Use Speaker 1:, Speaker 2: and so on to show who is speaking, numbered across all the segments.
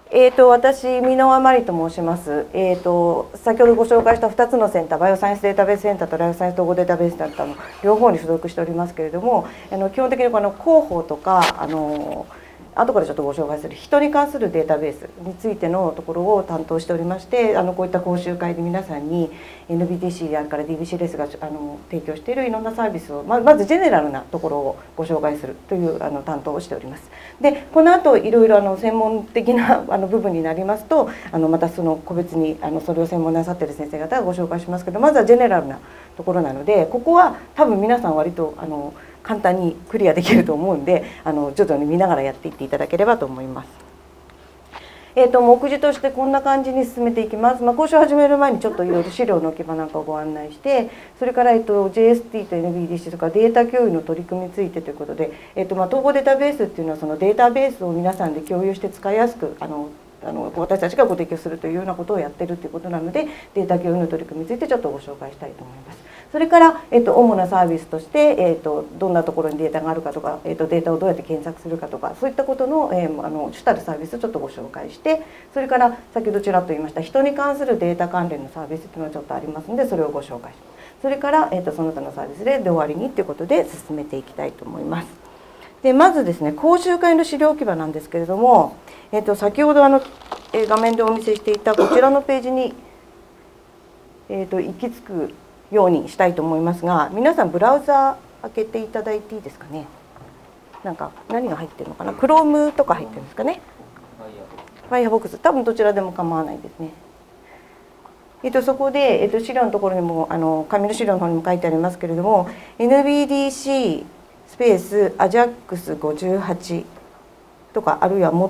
Speaker 1: 私、箕輪真理と申します。先ほどご紹介した2つのセンター、バイオサイエンスデータベースセンターとライフサイエンス統合データベースセンターの両方に所属しておりますけれども、基本的に広報とか後からちょっとご紹介する人に関するデータベースについてのところを担当しておりまして、こういった講習会で皆さんに NBTC であるから DBCLS が提供しているいろんなサービスをまずジェネラルなところをご紹介するという担当をしております。でこの後いろいろ専門的な部分になりますとまたその個別にそれを専門なさっている先生方がご紹介しますけど、まずはジェネラルなところなので、ここは多分皆さん割と簡単にクリアできると思うんで徐々に見ながらやっていっていただければと思います。目次としてこんな感じに進めていきます。講習を始める前にちょっといろいろ資料の置き場なんかをご案内して、それから、JST と NBDC とかデータ共有の取り組みについてということで、統合データベースっていうのはそのデータベースを皆さんで共有して使いやすく私たちがご提供するというようなことをやってるということなので、データ共有の取り組みについてちょっとご紹介したいと思います。それから、主なサービスとして、どんなところにデータがあるかとか、データをどうやって検索するかとか、そういったことの、主たるサービスをちょっとご紹介して、それから先ほどちらっと言いました人に関するデータ関連のサービスというのはちょっとありますので、それをご紹介します。それから、その他のサービスで終わりにということで進めていきたいと思います。でまずですね、講習会の資料置き場なんですけれども、先ほど画面でお見せしていたこちらのページに、行き着くようにしたいと思いますが、皆さんブラウザ開けていただいていいですかね。なんか何が入ってるのかな、Chrome とか入ってるんですかね。Firefox、多分どちらでも構わないですね。そこで、資料のところにも紙の資料の方にも書いてありますけれども、 NBDC スペース AJAX58 とか、あるいは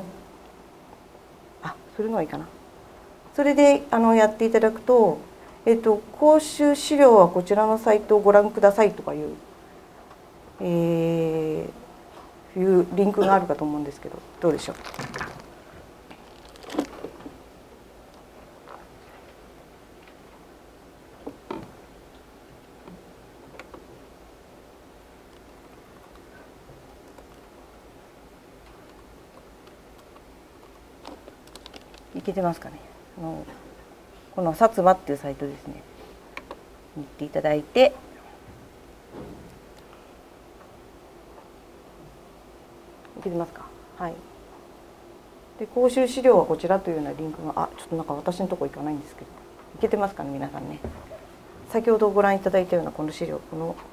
Speaker 1: それのがいいかな。それでやっていただくと、講習資料はこちらのサイトをご覧くださいとかいう、いうリンクがあるかと思うんですけど、どうでしょう。いけてますかね。この薩摩っていうサイトですね、行っていただいて、いけてますか。はい。で講習資料はこちらというようなリンクがちょっとなんか私のとこ行かないんですけど、いけてますかね皆さんね。先ほどご覧いただいたようなこの資料、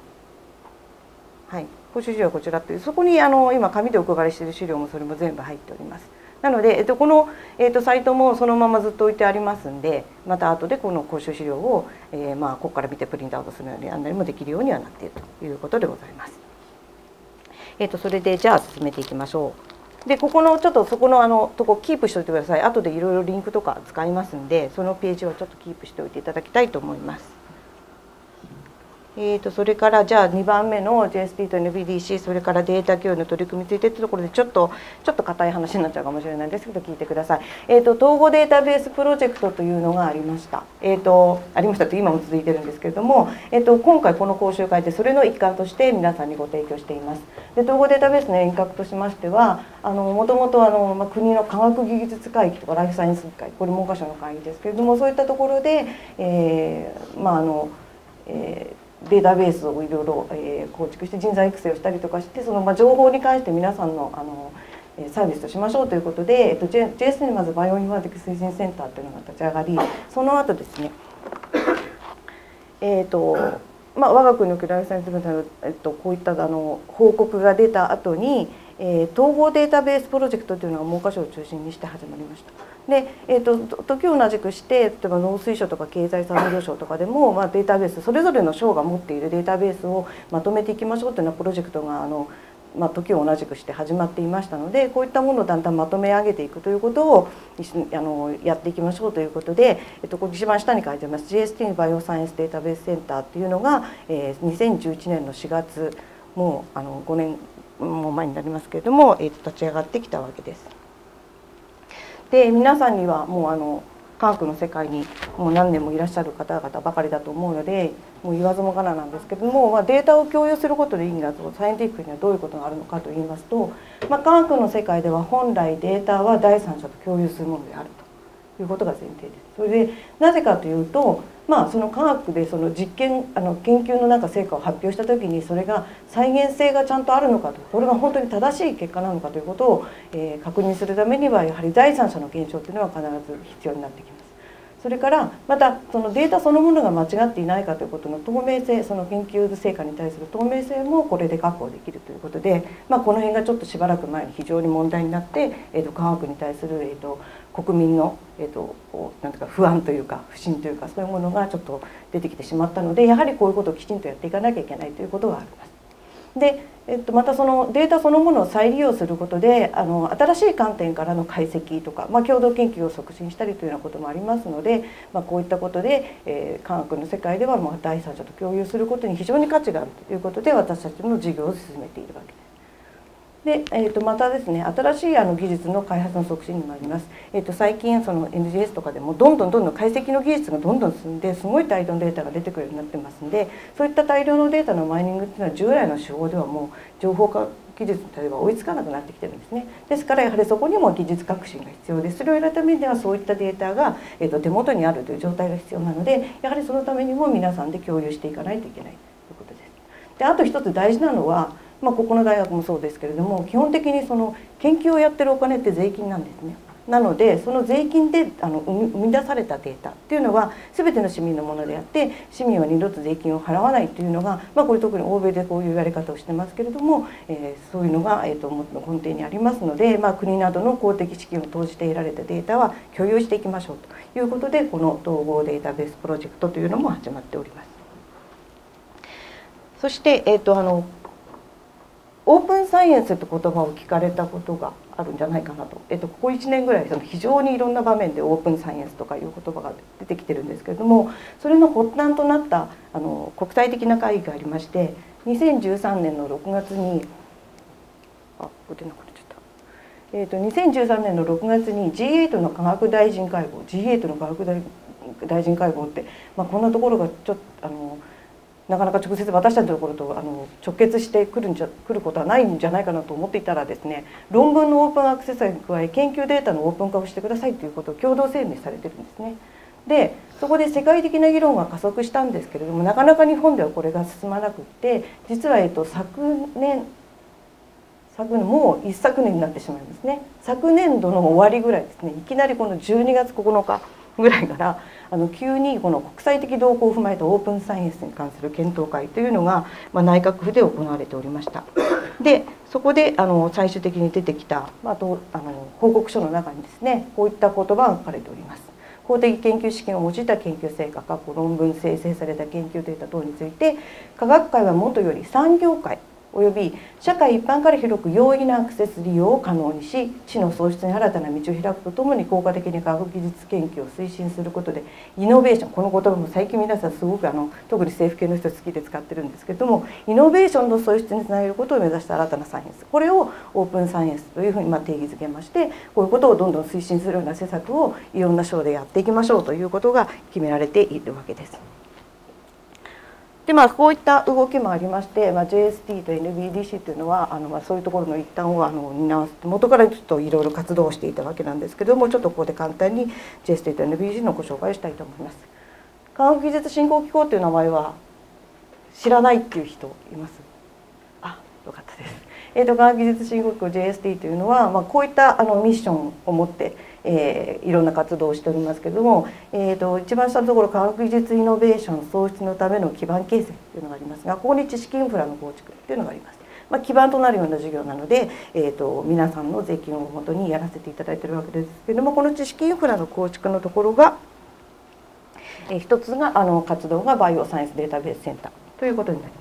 Speaker 1: 講習資料はこちらという、そこに今紙でお配りしている資料もそれも全部入っております。なので、この、サイトもそのままずっと置いてありますんで、また後でこの講習資料を、ここから見てプリントアウトするように案内もできるようにはなっているということでございます。それでじゃあ進めていきましょう。でここのちょっとそこのとこキープしておいてください。後でいろいろリンクとか使いますんで、そのページはちょっとキープしておいていただきたいと思います。それからじゃあ2番目の JST と NBDC、 それからデータ共有の取り組みについてというところでちょっと硬い話になっちゃうかもしれないんですけど聞いてください。統合データベースプロジェクトというのがありました。ありましたと今も続いてるんですけれども、今回この講習会でそれの一環として皆さんにご提供しています。で統合データベースの遠隔としましては、もともと国の科学技術会議とかライフサイエンス会、これ文科省の会議ですけれども、そういったところでデータベースをいろいろ構築して人材育成をしたりとかして、その情報に関して皆さんのサービスとしましょうということで、JS にまずバイオインフォーマティクス推進センターというのが立ち上がり、その後ですね、我が国のライフサイエンス分野の、こういった報告が出た後に、統合データベースプロジェクトというのが文科省を中心にして始まりました。で時を同じくして、例えば農水省とか経済産業省とかでも、データベースそれぞれの省が持っているデータベースをまとめていきましょうというようなプロジェクトが時を同じくして始まっていましたので、こういったものをだんだんまとめ上げていくということをやっていきましょうということで、一番下に書いてあります JST バイオサイエンスデータベースセンターというのが、2011年の4月、もう5年も前になりますけれども、立ち上がってきたわけです。で皆さんにはもう科学の世界にもう何年もいらっしゃる方々ばかりだと思うので、もう言わずもがななんですけども、データを共有することで意義がサイエンティフィックにはどういうことがあるのかと言いますと、科学の世界では本来データは第三者と共有するものであるということが前提です。それでなぜかというと、その科学でその実験研究の成果を発表した時にそれが再現性がちゃんとあるのかと、これが本当に正しい結果なのかということを、確認するためにはやはり第三者の検証というのは必ず必要になってきます。それからまたそのデータそのものが間違っていないかということの透明性、その研究成果に対する透明性もこれで確保できるということで、この辺がちょっとしばらく前に非常に問題になって、科学に対する、国民の、なんていうか不安というか不信というか、そういうものがちょっと出てきてしまったので、やはりこういうことをきちんとやっていかなきゃいけないということがあります。でまたそのデータそのものを再利用することで新しい観点からの解析とか、共同研究を促進したりというようなこともありますので、こういったことで、科学の世界では第三者と共有することに非常に価値があるということで私たちの事業を進めているわけです。でまたですね、新しい技術の開発の促進にもあります。最近その NGS とかでもどんどん解析の技術がどんどん進んですごい大量のデータが出てくるようになってますので、そういった大量のデータのマイニングっていうのは従来の手法ではもう情報化技術例えば追いつかなくなってきてるんですね。ですからやはりそこにも技術革新が必要です。それをやるためにはそういったデータが、手元にあるという状態が必要なので、やはりそのためにも皆さんで共有していかないといけないということです。であと一つ大事なのは、ここの大学もそうですけれども、基本的にその研究をやってるお金って税金なんですね。なのでその税金で生み出されたデータっていうのは全ての市民のものであって、市民は二度と税金を払わないというのが、これ特に欧米でこういうやり方をしてますけれども、そういうのが、根底にありますので、国などの公的資金を投じて得られたデータは共有していきましょうということで、この統合データベースプロジェクトというのも始まっております。そして、オープンサイエンスって言葉を聞かれたことがあるんじゃないかなと、ここ1年ぐらい非常にいろんな場面でオープンサイエンスとかいう言葉が出てきてるんですけれども、それの発端となった国際的な会議がありまして、2013年の6月に2013年の6月に G8 の科学大臣会合 G8 の科学大臣会合って、こんなところがちょっとなかなか直接私たちのところと直結してくることはないんじゃないかなと思っていたらですね、論文のオープンアクセスに加え研究データのオープン化をしてくださいということを共同声明されてるんですね。でそこで世界的な議論が加速したんですけれども、なかなか日本ではこれが進まなくって、実は昨年もう一昨年になってしまいますね。昨年度の終わりぐらいですね、いきなりこの12月9日ぐらいから急にこの国際的動向を踏まえたオープンサイエンスに関する検討会というのが、内閣府で行われておりました。でそこで最終的に出てきた、報告書の中にですね、こういった言葉が書かれております。公的研究資金を用いた研究成果、論文生成された研究データ等について、科学界はもとより産業界および社会一般から広く容易なアクセス利用を可能にし、知の創出に新たな道を開くとともに効果的に科学技術研究を推進することでイノベーション、この言葉も最近皆さんすごく特に政府系の人好きで使ってるんですけれども、イノベーションの創出につなげることを目指した新たなサイエンス、これをオープンサイエンスというふうに定義づけまして、こういうことをどんどん推進するような施策をいろんな省でやっていきましょうということが決められているわけです。でこういった動きもありまして、JST と NBDC というのはそういうところの一端を担わせて、元からちょっといろいろ活動をしていたわけなんですけれども、ちょっとここで簡単に JST と NBDC のご紹介をしたいと思います。科学技術振興機構という名前は知らないっていう人います？よかったです。科学技術振興機構 JST というのは、こういったミッションを持っていろんな活動をしておりますけれども、一番下のところ科学技術イノベーション創出のための基盤形成というのがありますが、ここに知識インフラの構築というのがあります。基盤となるような事業なので、皆さんの税金をもとにやらせていただいているわけですけれども、この知識インフラの構築のところが一つが活動がバイオサイエンスデータベースセンターということになります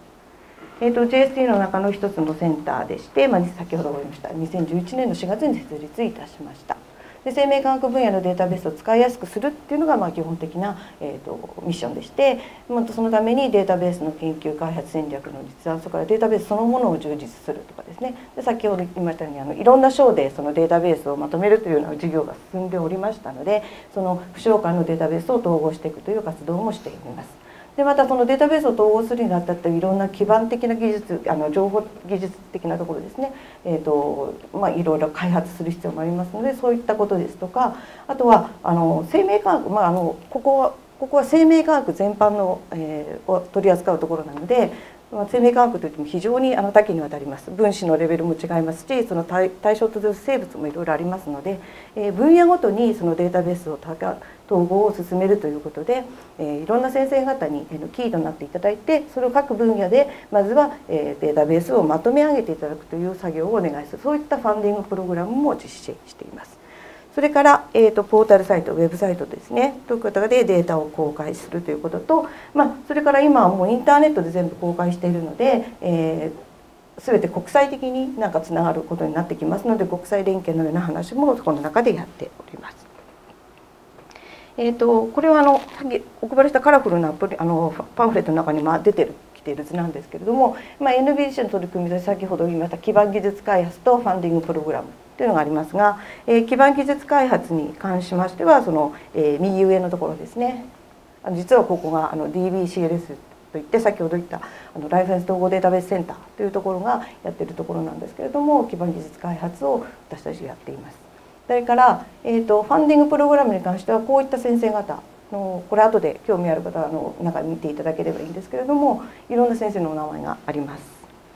Speaker 1: 。JST の中の一つのセンターでして、先ほど言いました2011年の4月に設立いたしました。 で生命科学分野のデータベースを使いやすくするっていうのが基本的な、ミッションでして、そのためにデータベースの研究開発戦略の立案、それからデータベースそのものを充実するとかですね、で先ほど言いましたようにいろんな省でそのデータベースをまとめるというような事業が進んでおりましたので、その府省間のデータベースを統合していくという活動もしています。でまたそのデータベースを統合するにあたっていろんな基盤的な技術、情報技術的なところですね、いろいろ開発する必要もありますので、そういったことですとか、あとは生命科学、ここは生命科学全般の、を取り扱うところなので、生命科学といっても非常に多岐にわたります。分子のレベルも違いますし、その対象とする生物もいろいろありますので、分野ごとにそのデータベースを統合を進めるということで、いろんな先生方にキーとなっていただいて、それを各分野でまずはデータベースをまとめ上げていただくという作業をお願いする、そういったファンディングプログラムも実施しています。それから、ポータルサイト、ウェブサイトですね、ということでデータを公開するということと、それから今はもうインターネットで全部公開しているので、全て国際的につながることになってきますので、国際連携のような話もこの中でやっております。これはお配りしたカラフルなパンフレットの中に出てきている図なんですけれども、NBC の取り組みで先ほど言いました基盤技術開発とファンディングプログラムというのがありますが、基盤技術開発に関しましてはその、右上のところですね、実はここがDBCLS といって先ほど言ったライフサイエンス統合データベースセンターというところがやっているところなんですけれども、基盤技術開発を私たちがやっています。それから、ファンディングプログラムに関してはこういった先生方の、これ後で興味ある方は中に見ていただければいいんですけれども、いろんな先生のお名前があります。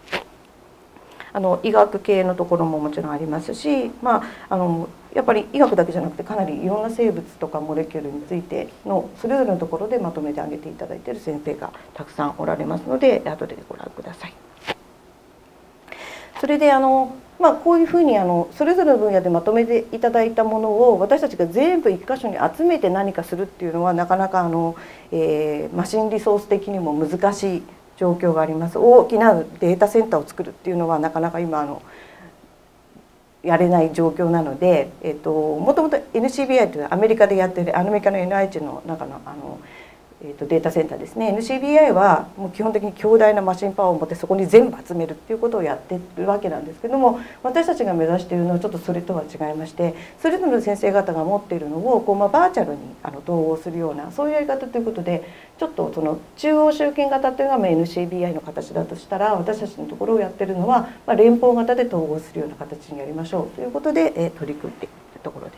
Speaker 1: 医学系のところももちろんありますし、やっぱり医学だけじゃなくてかなりいろんな生物とかモレキュールについてのそれぞれのところでまとめてあげていただいている先生がたくさんおられますので、後でご覧ください。それでこういうふうにそれぞれの分野でまとめていただいたものを私たちが全部一箇所に集めて何かするっていうのはなかなかマシンリソース的にも難しい状況があります。大きなデータセンターを作るっていうのはなかなか今やれない状況なので、もともと NCBI というアメリカでやっているアメリカの NIH の中のデータセンターですね。 NCBI はもう基本的に強大なマシンパワーを持ってそこに全部集めるっていうことをやってるわけなんですけども、私たちが目指しているのはちょっとそれとは違いまして、それぞれの先生方が持っているのをバーチャルに統合するようなそういうやり方ということで、ちょっとその中央集権型というのがNCBI の形だとしたら、私たちのところをやってるのは連邦型で統合するような形にやりましょうということで取り組んでいるところです。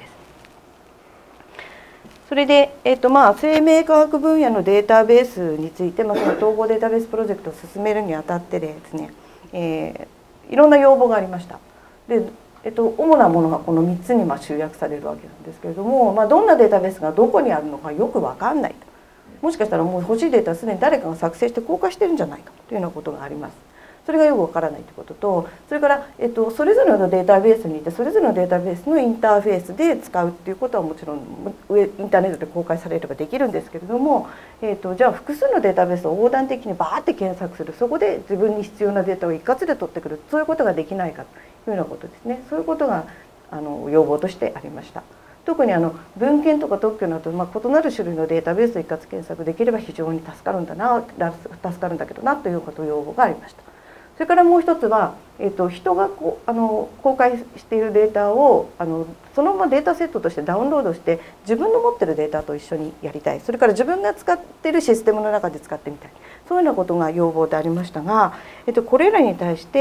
Speaker 1: それで、生命科学分野のデータベースについて、その統合データベースプロジェクトを進めるにあたってですね、いろんな要望がありました。で、主なものがこの3つに集約されるわけなんですけれども、どんなデータベースがどこにあるのかよく分かんないと。もしかしたらもう欲しいデータはすでに誰かが作成して公開してるんじゃないかというようなことがあります。それがよくわからないということと、それから、それぞれのデータベースにいてそれぞれのデータベースのインターフェースで使うっていうことはもちろんインターネットで公開されればできるんですけれども、じゃあ複数のデータベースを横断的にバーって検索する、そこで自分に必要なデータを一括で取ってくる、そういうことができないかというようなことですね。そういうことが要望としてありました。特に文献とか特許など、異なる種類のデータベースを一括検索できれば非常に助かるんだけどなということ要望がありました。それからもう一つは、人が公開しているデータをそのままデータセットとしてダウンロードして自分の持ってるデータと一緒にやりたい、それから自分が使っているシステムの中で使ってみたい、そういうようなことが要望でありましたが、これらに対して、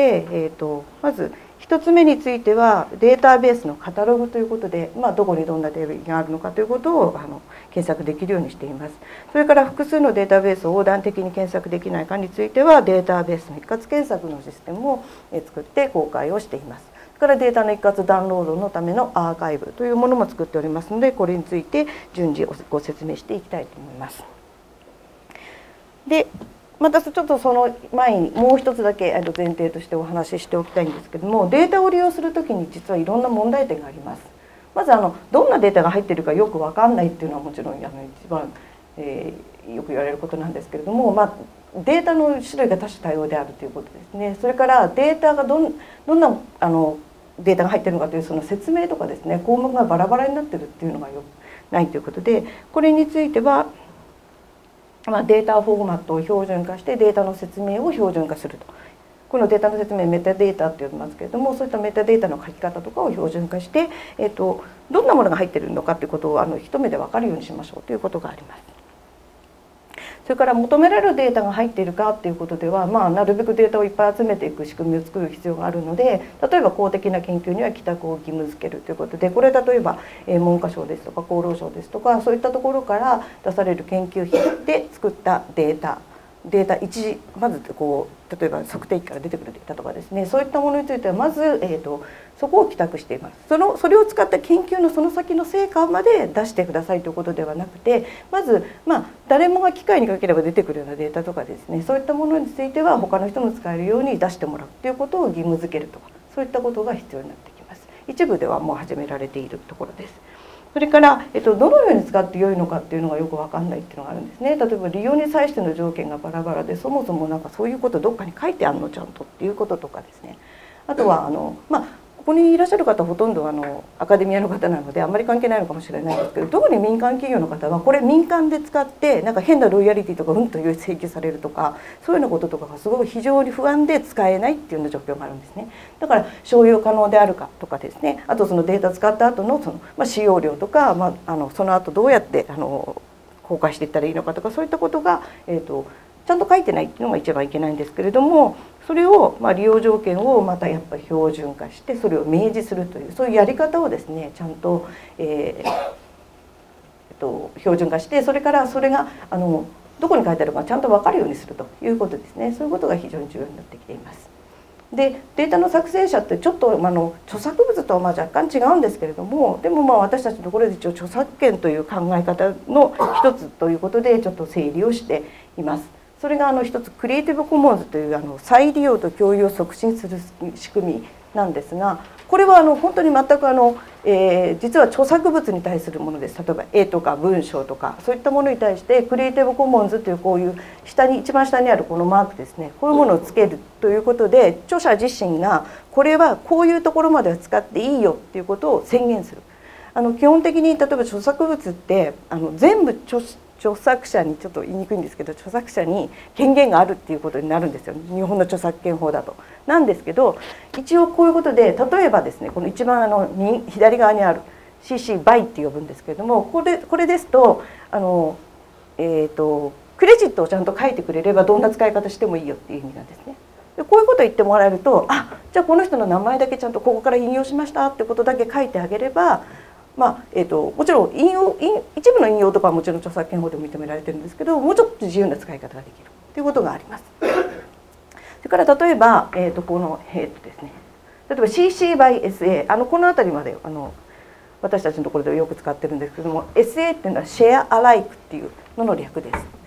Speaker 1: まず1つ目についてはデータベースのカタログということで、どこにどんなデータがあるのかということを検索できるようにしています。それから複数のデータベースを横断的に検索できないかについてはデータベースの一括検索のシステムを作って公開をしています。それからデータの一括ダウンロードのためのアーカイブというものも作っておりますので、これについて順次ご説明していきたいと思います。でまたちょっとその前にもう一つだけ前提としてお話ししておきたいんですけども、データを利用するときに実はいろんな問題点があります。まずどんなデータが入っているかよく分かんないっていうのはもちろん一番、よく言われることなんですけれども、データの種類が多種多様であるということですね。それからデータがどんなデータが入っているのかというその説明とかですね、項目がバラバラになっているっていうのがないということで、これについては、データフォーマットを標準化してデータの説明を標準化すると。このデータの説明メタデータって呼びますけれども、そういったメタデータの書き方とかを標準化して、どんなものが入っているのかということを一目で分かるようにしましょうということがあります。それから求められるデータが入っているかということでは、なるべくデータをいっぱい集めていく仕組みを作る必要があるので、例えば公的な研究には帰宅を義務付けるということで、これ例えば文科省ですとか厚労省ですとか、そういったところから出される研究費で作ったデータまず例えば測定器から出てくるデータとかですね、そういったものについてはまず、そこを帰宅しています。それを使った研究のその先の成果まで出してくださいということではなくて、まず誰もが機械にかければ出てくるようなデータとかですね、そういったものについては他の人も使えるように出してもらうということを義務付けるとか、そういったことが必要になってきます。一部ではもう始められているところです。それから、どのように使って良いのかっていうのがよく分かんないっていうのがあるんですね。例えば利用に際しての条件がバラバラで、そもそもそういうことどっかに書いてあるのちゃんとっていうこととかですね。あとはここにいらっしゃる方はほとんどアカデミアの方なのであんまり関係ないのかもしれないですけど、特に民間企業の方はこれ民間で使って変なロイヤリティとかという請求されるとか、そういうようなこととかがすごい非常に不安で使えないっていうような状況があるんですね。だから商用可能であるかとかですね、あとそのデータ使った後の使用量とか、その後どうやって公開していったらいいのかとか、そういったことがちゃんと書いてないっていうのが一番いけないんですけれども、それを利用条件をまたやっぱり標準化してそれを明示するという、そういうやり方をですねちゃんと、標準化して、それからそれがどこに書いてあるかちゃんと分かるようにするということですね。そういうことが非常に重要になってきています。でデータの作成者ってちょっと著作物とは若干違うんですけれども、でも私たちのところで一応著作権という考え方の一つということでちょっと整理をしています。それが一つクリエイティブコモンズという再利用と共有を促進する仕組みなんですが、これは本当に全く実は著作物に対するものです。例えば絵とか文章とかそういったものに対してクリエイティブコモンズというこういう一番下にあるこのマークですね、こういうものをつけるということで、著者自身がこれはこういうところまでは使っていいよっていうことを宣言する。基本的に例えば著作物って全部著作者にちょっと言いにくいんですけど、著作者に権限があるっていうことになるんですよ、日本の著作権法だと。なんですけど、一応こういうことで、例えばですね、この一番左側にある CC BY って呼ぶんですけれども、これですとクレジットをちゃんと書いてくれればどんな使い方してもいいよっていう意味なんですね。でこういうことを言ってもらえると、じゃあこの人の名前だけちゃんとここから引用しましたってことだけ書いてあげれば、もちろん一部の引用とかはもちろん著作権法でも認められてるんですけど、もうちょっと自由な使い方ができるということがあります。それから例えば、このですね、例えば CC by SA、この辺りまで私たちのところではよく使ってるんですけども、 SA っていうのはシェアアライクっていうのの略です。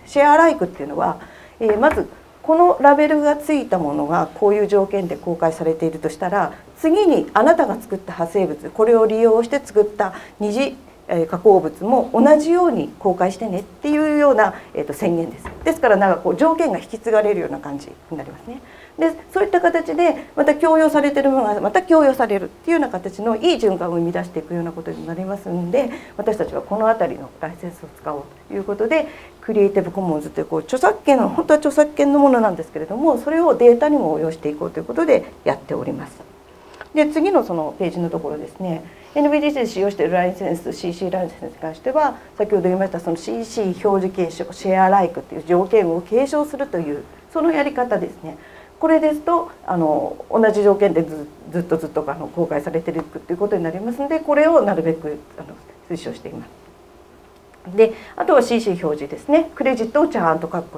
Speaker 1: シェアアライクっていうのは、まずこのラベルがついたものがこういう条件で公開されているとしたら、次にあなたが作った派生物、これを利用して作った二次加工物も同じように公開してねっていうような宣言です。ですから条件が引き継がれるような感じになりますね。でそういった形でまた強要されているものがまた強要されるっていうような形のいい循環を生み出していくようなことになりますので、私たちはこの辺りのライセンスを使おうということで、クリエイティブコモンズという著作権の本当は著作権のものなんですけれども、それをデータにも応用していこうということでやっております。で次のそのページのところですね、NBDC で使用しているライセンス CC ライセンスに関しては、先ほど言いましたその CC 表示継承シェアライクという条件を継承するというそのやり方ですね。これですと同じ条件でずっと公開されていくということになりますので、これをなるべく推奨しています。であとは CC 表示ですね、クレジットをちゃんと書くこと、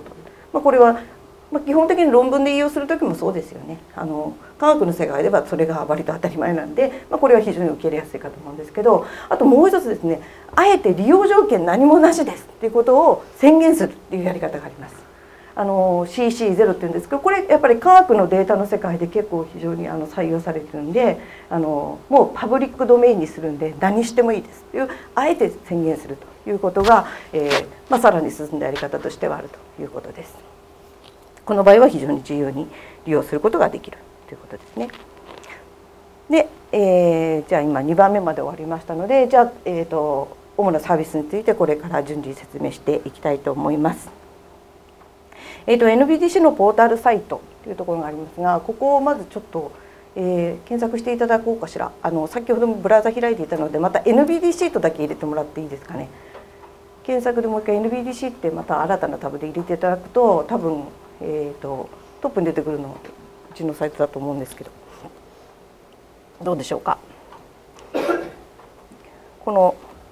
Speaker 1: これは基本的に論文で引用する時もそうですよね。科学の世界ではそれが割と当たり前なんで、これは非常に受け入れやすいかと思うんですけど、あともう一つですね、あえて利用条件何もなしですっていうことを宣言するっていうやり方があります。CC0 っていうんですけど、これやっぱり科学のデータの世界で結構非常に採用されてるんで、もうパブリックドメインにするんで何してもいいですっていうあえて宣言するということが、さらに進んだやり方としてはあるということです。この場合は非常に自由に利用することができるということですね。で次のページですね、 CC で、じゃあ今2番目まで終わりましたので、じゃあ、主なサービスについてこれから順次説明していきたいと思います。NBDC のポータルサイトというところがありますが、ここをまずちょっと、検索していただこうかしら。先ほどもブラウザ開いていたので、また NBDC とだけ入れてもらっていいですかね。検索でもう一回 NBDC ってまた新たなタブで入れていただくと、多分、トップに出てくるのはうちのサイトだと思うんですけど、どうでしょうか。この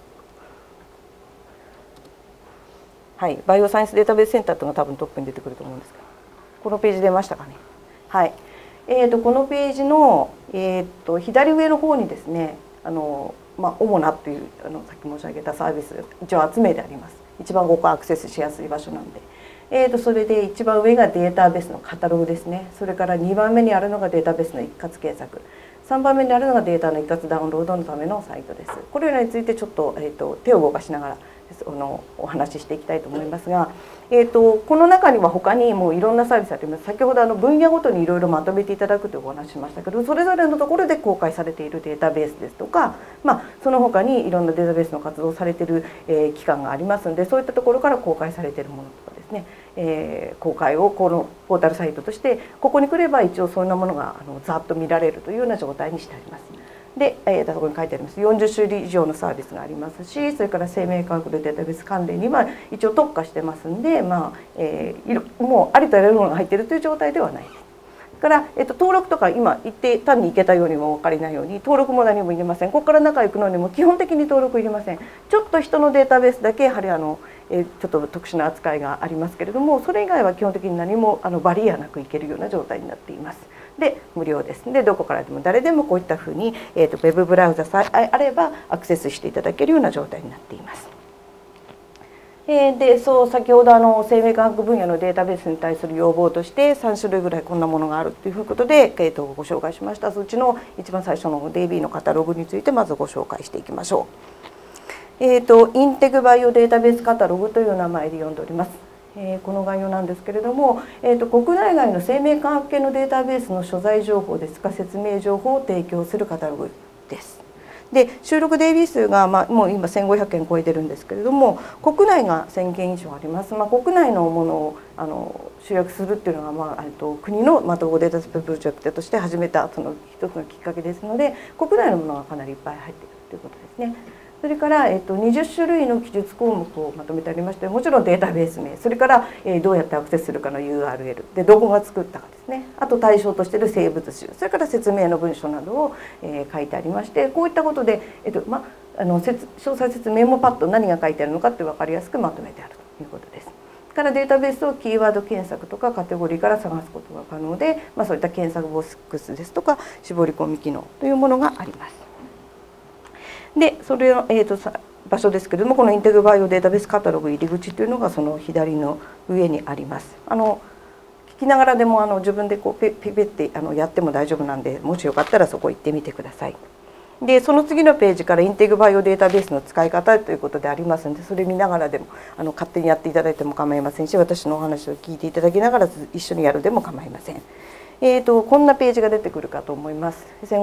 Speaker 1: はい、バイオサイエンスデータベースセンターというのが多分トップに出てくると思うんですが、このページ出ましたかね。はい、このページの、左上の方にですね、主なというさっき申し上げたサービス一応集めてあります。一番ここアクセスしやすい場所なんで、それで一番上がデータベースのカタログですね。それから2番目にあるのがデータベースの一括検索、3番目にあるのがデータの一括ダウンロードのためのサイトです。これらについてちょっと、手を動かしながらお話ししていきたいと思いますが、この中には他にもいろんなサービスがあります。先ほど分野ごとにいろいろまとめていただくというお話ししましたけど、それぞれのところで公開されているデータベースですとか、その他にいろんなデータベースの活動をされている、機関がありますので、そういったところから公開されているものとかですね、公開をこのポータルサイトとしてここに来れば一応そんなものがざっと見られるというような状態にしてあります。で、そこに書いてあります40種類以上のサービスがありますし、それから生命科学のデータベース関連には一応特化してますんで、もうありとあらゆるものが入っているという状態ではないです。から、登録とか今言って単にいけたようにもお分かりないように登録も何もいりません。ここから中行くのにも基本的に登録いりません。ちょっと人のデータベースだけやはりちょっと特殊な扱いがありますけれども、それ以外は基本的に何もバリアなくいけるような状態になっています。で無料です。でどこからでも誰でもこういったふうに、ウェブブラウザさえあればアクセスしていただけるような状態になっています。で先ほど生命科学分野のデータベースに対する要望として3種類ぐらいこんなものがあるということで、ご紹介しました。そっちの一番最初の DB のカタログについてまずご紹介していきましょう。インテグバイオデータベースカタログという名前で呼んでおります。この概要なんですけれども、国内外の生命科学系のデータベースの所在情報ですとか説明情報を提供するカタログです。で収録 DB 数が、もう今1500件超えてるんですけれども、国内が1000件以上あります。国内のものを集約するっていうのが、国の統合データスプロジェクトとして始めたその一つのきっかけですので、国内のものがかなりいっぱい入っているということですね。それから、20種類の記述項目をまとめてありまして、もちろんデータベース名、それから、どうやってアクセスするかの URL でどこが作ったかですね、あと対象としている生物種、それから説明の文書などを、書いてありまして、こういったことで、詳細説明もパッと何が書いてあるのかって分かりやすくまとめてあるということです。からデータベースをキーワード検索とかカテゴリーから探すことが可能で、そういった検索ボックスですとか絞り込み機能というものがあります。でそれの、場所ですけれども、このインテグバイオデータベースカタログ入り口というのがその左の上にあります。聞きながらでも自分でこうペってやっても大丈夫なんで、もしよかったらそこ行ってみてください。でその次のページからインテグバイオデータベースの使い方ということでありますので、それ見ながらでも勝手にやっていただいても構いませんし、私のお話を聞いていただきながら一緒にやるでも構いません。こんなページが出てくるかと思います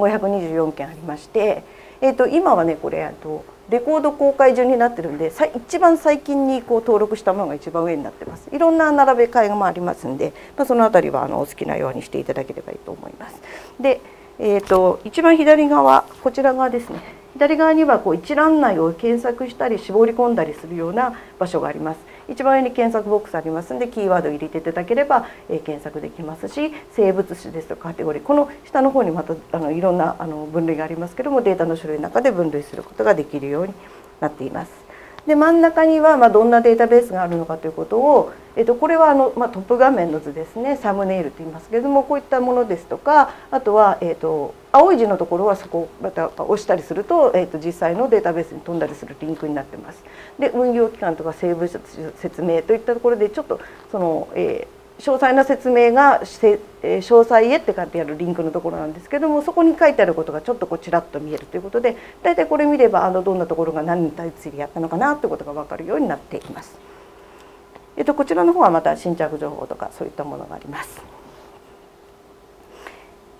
Speaker 1: 。1524件ありまして、今はねこれレコード公開順になってるんで、一番最近に登録したものが一番上になってます。いろんな並べ替えもありますんで、そのあたりはお好きなようにしていただければいいと思います。で、一番左側、こちら側ですね。左側には一覧内を検索したり絞り込んだりするような場所があります。一番上に検索ボックスありますので、キーワードを入れていただければ検索できますし、生物種ですとかカテゴリー、この下の方にまたいろんな分類がありますけども、データの種類の中で分類することができるようになっています。で真ん中にはどんなデータベースがあるのかということを、これはトップ画面の図ですね、サムネイルと言いますけれども、こういったものですとか、あとは、青い字のところはそこをまた押したりすると、実際のデータベースに飛んだりするリンクになってます。で運用期間とか生物説明といったところでちょっとその、詳細な説明が詳細へって書いてあるリンクのところなんですけども、そこに書いてあることがちょっとちらっと見えるということで、大体これ見ればどんなところが何に対してやったのかなということが分かるようになっています。こちらの方はまた新着情報とかそういったものがあります。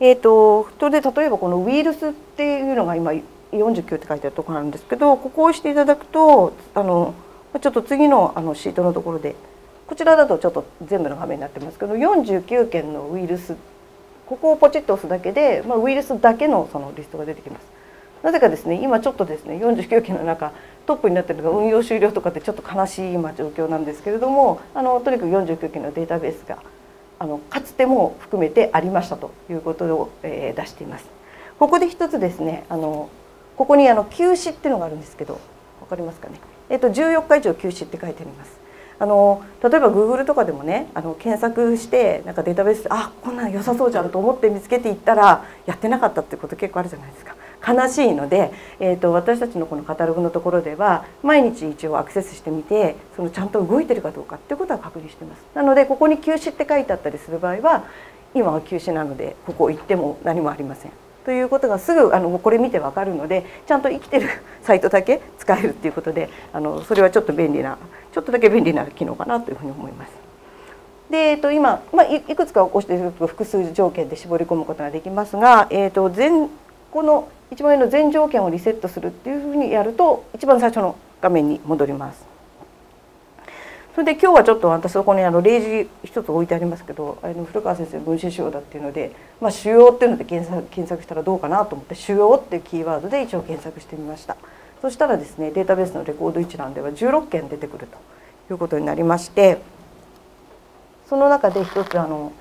Speaker 1: それで例えばこのウイルスっていうのが今49って書いてあるところなんですけど、ここを押していただくとちょっと次のシートのところで、こちらだとちょっと全部の画面になってますけど、49件のウイルス、ここをポチッと押すだけで、ウイルスだけのそのリストが出てきます。なぜかですね、今ちょっとですね49件の中トップになっているのが運用終了とかってちょっと悲しい今状況なんですけれども、とにかく49件のデータベースがかつても含めてありましたということを、出しています。ここで一つですね、ここに休止っていうのがあるんですけど、分かりますかね。14日以上休止って書いてあります。例えば Google とかでもね、検索してなんかデータベースでこんなの良さそうじゃんと思って見つけていったらやってなかったっていうこと結構あるじゃないですか。悲しいので、私たちのこのカタログのところでは毎日一応アクセスしてみて、そのちゃんと動いてるかどうかっていうことは確認してます。なのでここに休止って書いてあったりする場合は、今は休止なのでここ行っても何もありませんということがすぐこれ見てわかるので、ちゃんと生きてるサイトだけ使えるっていうことで、それはちょっとだけ便利な機能かなというふうに思います。で、今、いくつか押していると複数条件で絞り込むことができますが、この一番上の全条件をリセットするっていうふうにやると一番最初の画面に戻ります。それで今日はちょっと私そこに例示一つ置いてありますけど、古川先生分子腫瘍だっていうので、腫瘍っていうので検索したらどうかなと思って腫瘍っていうキーワードで一応検索してみました。そしたらですね、データベースのレコード一覧では16件出てくるということになりまして、その中で一つ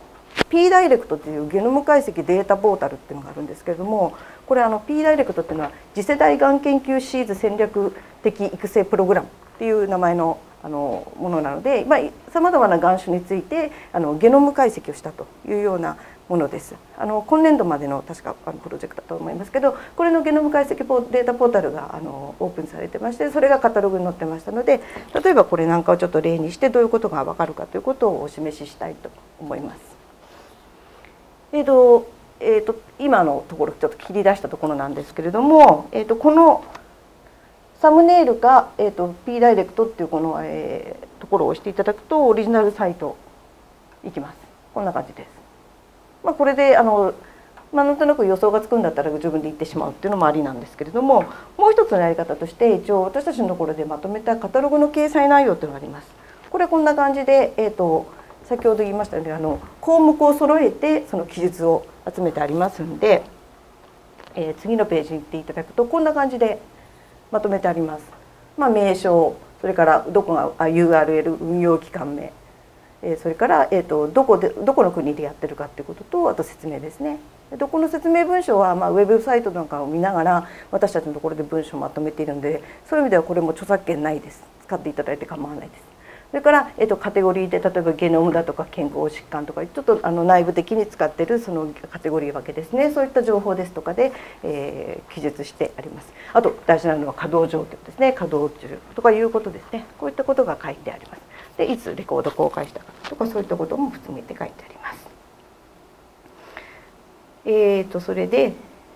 Speaker 1: P ダイレクトというゲノム解析データポータルっていうのがあるんですけれども、これP ダイレクトっていうのは次世代がん研究シーズ戦略的育成プログラムっていう名前のものなので、さまざまながん種についてゲノム解析をしたというようなものです。今年度までの確かプロジェクトだと思いますけど、これのゲノム解析データポータルがオープンされてまして、それがカタログに載ってましたので、例えばこれなんかをちょっと例にしてどういうことが分かるかということをお示ししたいと思います。今のところちょっと切り出したところなんですけれども、このサムネイルか、P ダイレクトっていうこの、ところを押していただくとオリジナルサイト行きます。こんな感じです。これでなんとなく予想がつくんだったら自分で行ってしまうっていうのもありなんですけれども、もう一つのやり方として一応私たちのところでまとめたカタログの掲載内容っていうのがあります。これこんな感じで、先ほど言いましたように項目を揃えてその記述を集めてありますんで、次のページに行っていただくとこんな感じでまとめてあります。名称、それからどこがURL、運用機関名、それからどこの国でやってるかっていうことと、あと説明ですね。この説明文章はウェブサイトなんかを見ながら私たちのところで文章をまとめているので、そういう意味ではこれも著作権ないです。使っていただいて構わないです。それから、カテゴリーで例えばゲノムだとか健康疾患とかちょっと内部的に使っているそのカテゴリー分けですね、そういった情報ですとかで、記述してあります。あと大事なのは稼働状況ですね、稼働中とかいうことですね。こういったことが書いてあります。でいつレコード公開したかとかそういったことも含めて書いてあります。それで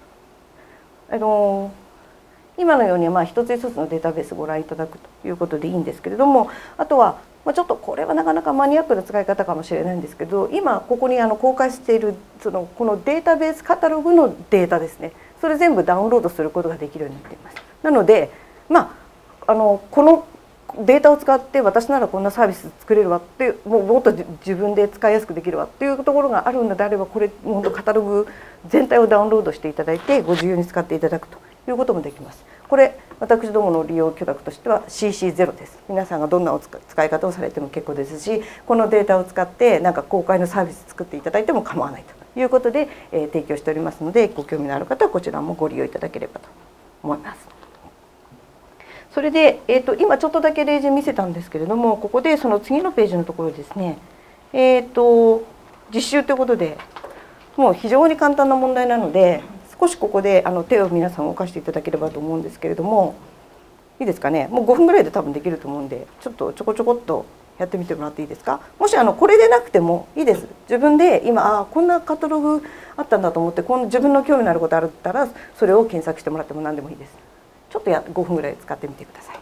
Speaker 1: 今のように一つ一つのデータベースをご覧いただくということでいいんですけれども、あとはちょっとこれはなかなかマニアックな使い方かもしれないんですけど、今ここに公開しているこのデータベースカタログのデータですね、それ全部ダウンロードすることができるようになっています。なのでこのデータを使って私ならこんなサービス作れるわってもっと自分で使いやすくできるわっていうところがあるのであれば、これ本当カタログ全体をダウンロードしていただいてご自由に使っていただくということもできます。これ私どもの利用許諾としては CC0 です。皆さんがどんな使い方をされても結構ですし、このデータを使ってなんか公開のサービス作っていただいても構わないということで、提供しておりますので、ご興味のある方はこちらもご利用いただければと思います。それで、今ちょっとだけ例示見せたんですけれども、ここでその次のページのところですね、実習ということでもう非常に簡単な問題なので、少しここで手を皆さん動かしていただければと思うんですけれども、いいですかね。もう5分ぐらいで多分できると思うんで、ちょっとちょこちょこっとやってみてもらっていいですか。もしこれでなくてもいいです。自分で今こんなカタログあったんだと思って、自分の興味のあることあったらそれを検索してもらっても何でもいいです。ちょっと5分ぐらい使ってみてください。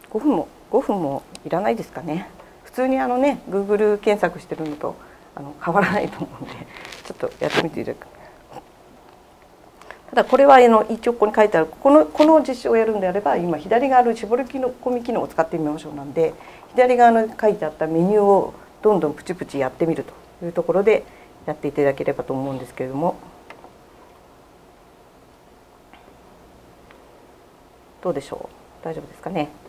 Speaker 1: 5分もいらないですかね。普通にGoogle 検索してるのと変わらないと思うんで、ちょっとやってみていただく。ただこれは一応ここに書いてあるこの実証をやるんであれば、今左側の絞り込み機能を使ってみましょうなんで、左側の書いてあったメニューをどんどんプチプチやってみるというところでやっていただければと思うんですけれども、どうでしょう、大丈夫ですかね。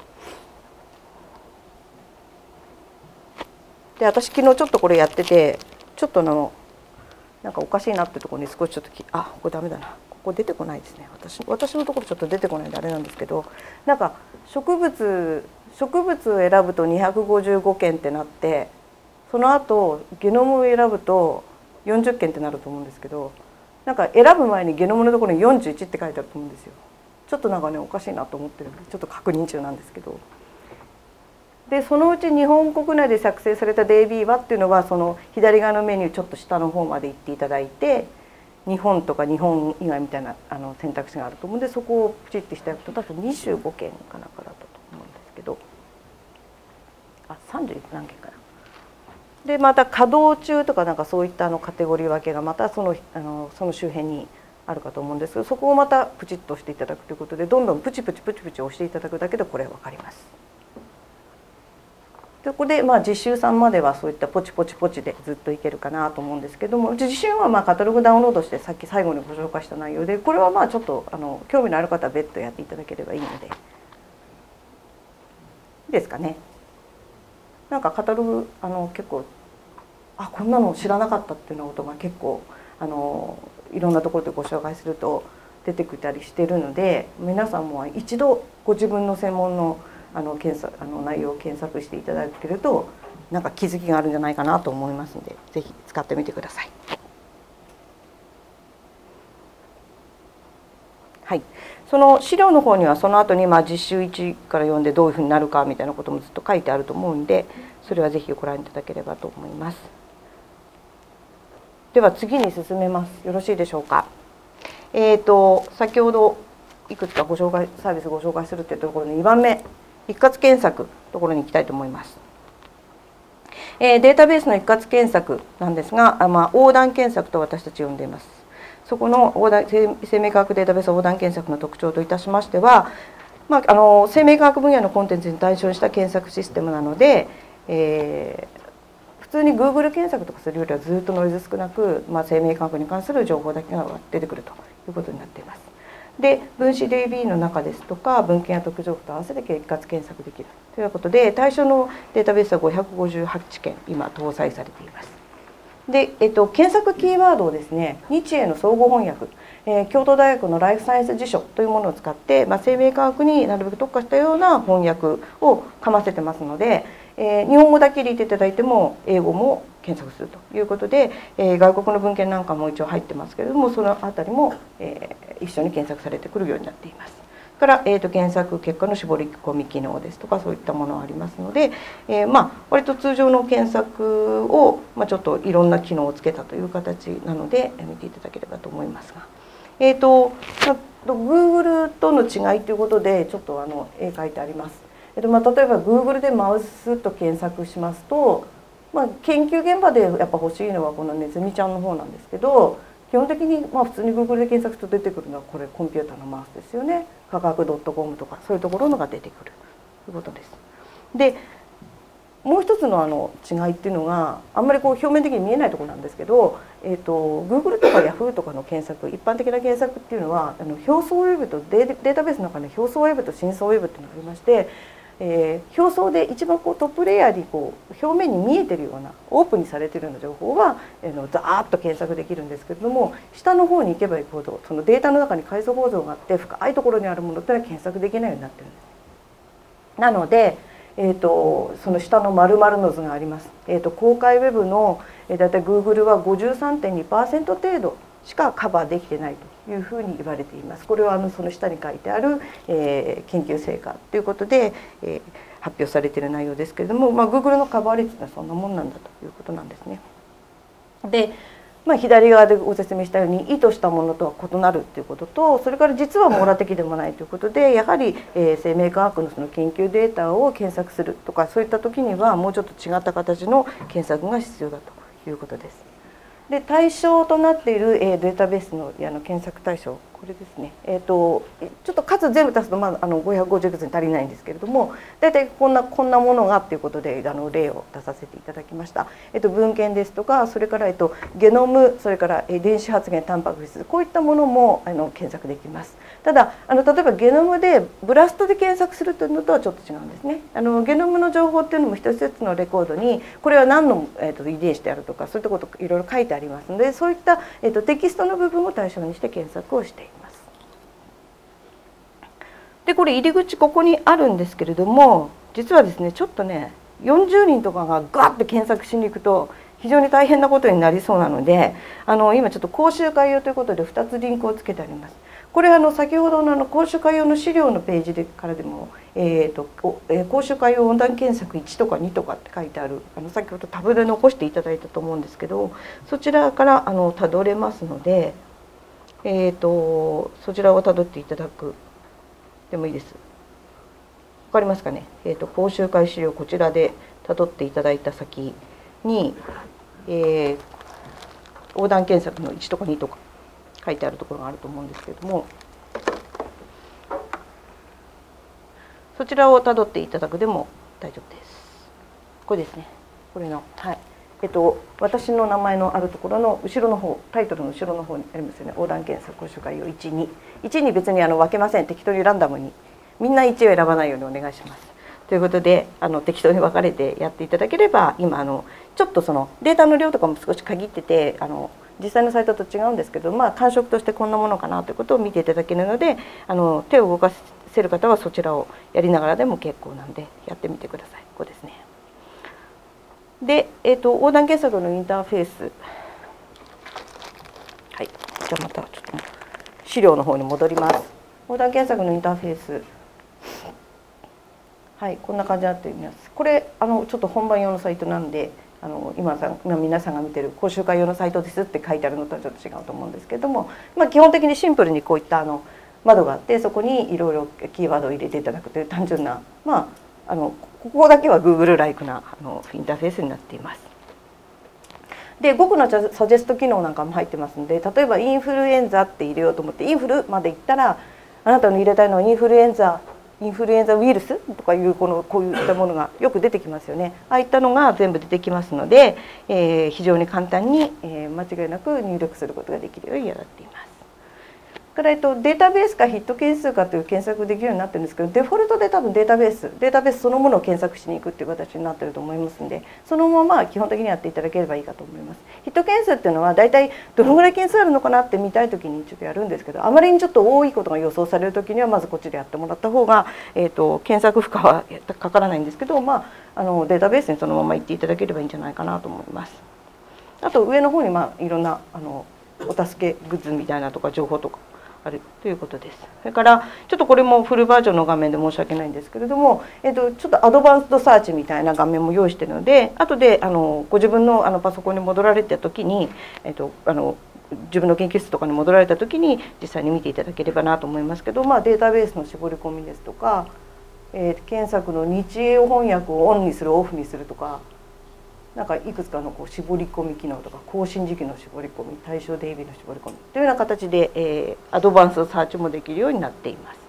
Speaker 1: で、私昨日ちょっとこれやってて、ちょっとなんかおかしいなってところに少しちょっとこれダメだな、ここ出てこないですね。私のところちょっと出てこないんであれなんですけど、なんか植物を選ぶと255件ってなって、その後ゲノムを選ぶと40件ってなると思うんですけど、なんか選ぶ前にゲノムのところに41って書いてあると思うんですよ。ちょっとなんかねおかしいなと思ってるんで、ちょっと確認中なんですけど。でそのうち日本国内で作成された DB はっていうのは、その左側のメニューちょっと下の方まで行っていただいて、日本とか日本以外みたいな選択肢があると思うんで、そこをプチッとしていくと多分25件かなんかだったと思うんですけど、30何件かな。でまた稼働中とかなんかそういったカテゴリー分けがまたその周辺にあるかと思うんですけど、そこをまたプチッとしていただくということで、どんどんプチプチ押していただくだけでこれ分かります。そこで実習さんまではそういったポチポチでずっといけるかなと思うんですけども、実習はカタログダウンロードしてさっき最後にご紹介した内容で、これはちょっと興味のある方は別途やっていただければいいので、いいですかね。なんかカタログ結構こんなの知らなかったっていうようなことが結構いろんなところでご紹介すると出てきたりしているので、皆さんも一度ご自分の専門の内容を検索していただけるとなんか気づきがあるんじゃないかなと思いますので、ぜひ使ってみてください。はい、その資料の方にはその後に実習1から4でどういうふうになるかみたいなこともずっと書いてあると思うんで、それはぜひご覧いただければと思います。では次に進めます。よろしいでしょうか。先ほどいくつかサービスご紹介するというところの2番目、一括検索のところに行きたいと思います。データベースの一括検索なんですが、横断検索と私たち呼んでいます。そこの生命科学データベース横断検索の特徴といたしましては、生命科学分野のコンテンツに対象した検索システムなので、普通に Google 検索とかするよりはずっとノイズ少なく、生命科学に関する情報だけが出てくるということになっています。で分子 DB の中ですとか文献や特徴と合わせて一括検索できるということで、対象のデータベースは558件今搭載されています。で、検索キーワードをですね、日英の相互翻訳、京都大学のライフサイエンス辞書というものを使って、生命科学になるべく特化したような翻訳をかませてますので、日本語だけ入れていただいても英語も検索するということで、外国の文献なんかも一応入ってますけれども、そのあたりも、一緒に検索されてくるようになっています。から、検索結果の絞り込み機能ですとかそういったものがありますので、割と通常の検索を、ちょっといろんな機能をつけたという形なので見ていただければと思いますが、Google との違いということでちょっと絵描いてあります。例えば Google でマウスと検索しますと、研究現場でやっぱ欲しいのはこのネズミちゃんの方なんですけど、基本的に普通に Google で検索すると出てくるのはこれコンピューターのマウスですよね。科学 .com とかそういうところのが出てくるということです。でもう一つの違いっていうのがあんまり表面的に見えないところなんですけど、Google とか Yahoo とかの検索、一般的な検索っていうのは表層ウェブとデータベースの中に表層ウェブと深層ウェブっていうのがありまして、表層で一番トップレイヤーに表面に見えてるようなオープンにされているような情報はザーッと検索できるんですけれども、下の方に行けば行くほどそのデータの中に階層構造があって深いところにあるものっていうのは検索できないようになってるんです。なので、その下の丸々の図があります。公開ウェブのだいたい Google は 53.2% 程度しかカバーできてないというふうに言われています。これはその下に書いてある、研究成果ということで、発表されている内容ですけれども、Google のカバー率はそんなもんなんだということなんですね。で左側でご説明したように意図したものとは異なるということと、それから実は網羅的でもないということで、やはり生命科学のその研究データを検索するとか、そういった時にはもうちょっと違った形の検索が必要だということです。で、対象となっているデータベースの検索対象、これですね。ちょっと数全部足すと550いくつに足りないんですけれども、大体こんなものがということで例を出させていただきました。文献ですとか、それからゲノム、それから電子発現タンパク質、こういったものも検索できます。ただ例えばゲノムでブラストで検索するというのとはちょっと違うんですね。ゲノムの情報っていうのも一つ一つのレコードにこれは何の遺伝子であるとか、そういったこといろいろ書いてありますので、そういったテキストの部分を対象にして検索をしています。でこれ入り口ここにあるんですけれども、実はですねちょっとね40人とかがガッと検索しに行くと非常に大変なことになりそうなので、今ちょっと講習会用ということで2つリンクをつけてあります。これ先ほどの講習会用の資料のページからでも、講習会用温暖検索1とか2とかって書いてある先ほどタブで残していただいたと思うんですけど、そちらからたどれますので、そちらをたどっていただくでもいいです。わかりますかね。講習会資料こちらでたどっていただいた先に、横断検索の1とか2とか書いてあるところがあると思うんですけれども、そちらをたどっていただくでも大丈夫です。これですね。これの私の名前のあるところの後ろの方、タイトルの後ろの方にありますよね。横断検索講習会用1、2。1に別に分けません。適当にランダムに。みんな1を選ばないようにお願いします。ということで適当に分かれてやっていただければ、今ちょっとそのデータの量とかも少し限ってて実際のサイトと違うんですけど、感触としてこんなものかなということを見ていただけるので、手を動かせる方はそちらをやりながらでも結構なんでやってみてください。ここですね。で、横断検索のインターフェース、はい、じゃあまたちょっと資料の方に戻ります。横断検索のインターフェース、はい、こんな感じになっています。これちょっと本番用のサイトなんで今皆さんが見てる講習会用のサイトですって書いてあるのとはちょっと違うと思うんですけれども、基本的にシンプルにこういった窓があって、そこにいろいろキーワードを入れていただくという単純な、ここだけは Google-like なインターフェースになっています。で5個のサジェスト機能なんかも入ってますので、例えばインフルエンザって入れようと思ってインフルまでいったら、あなたの入れたいのはインフルエンザウイルスとかいうこういったものがよく出てきますよね。ああいったのが全部出てきますので、非常に簡単に、間違いなく入力することができるようになっています。からデータベースかヒット件数かという検索できるようになってるんですけど、デフォルトで多分データベースそのものを検索しに行くっていう形になってると思いますので、そのまま基本的にやっていただければいいかと思います。ヒット件数っていうのは大体どのぐらい件数あるのかなって見たい時にちょっとやるんですけど、あまりにちょっと多いことが予想される時にはまずこっちでやってもらった方が、検索負荷はかからないんですけど、データベースにそのまま行っていただければいいんじゃないかなと思います。あと上の方にいろんなお助けグッズみたいなとか情報とかあるということです。それからちょっとこれもフルバージョンの画面で申し訳ないんですけれども、ちょっとアドバンスドサーチみたいな画面も用意しているので、後でご自分のパソコンに戻られた時に、自分の研究室とかに戻られた時に実際に見ていただければなと思いますけど、データベースの絞り込みですとか、検索の日英語翻訳をオンにするオフにするとか、なんかいくつかの絞り込み機能とか更新時期の絞り込み、対象デイビーの絞り込みというような形で、アドバンスサーチもできるようになっています。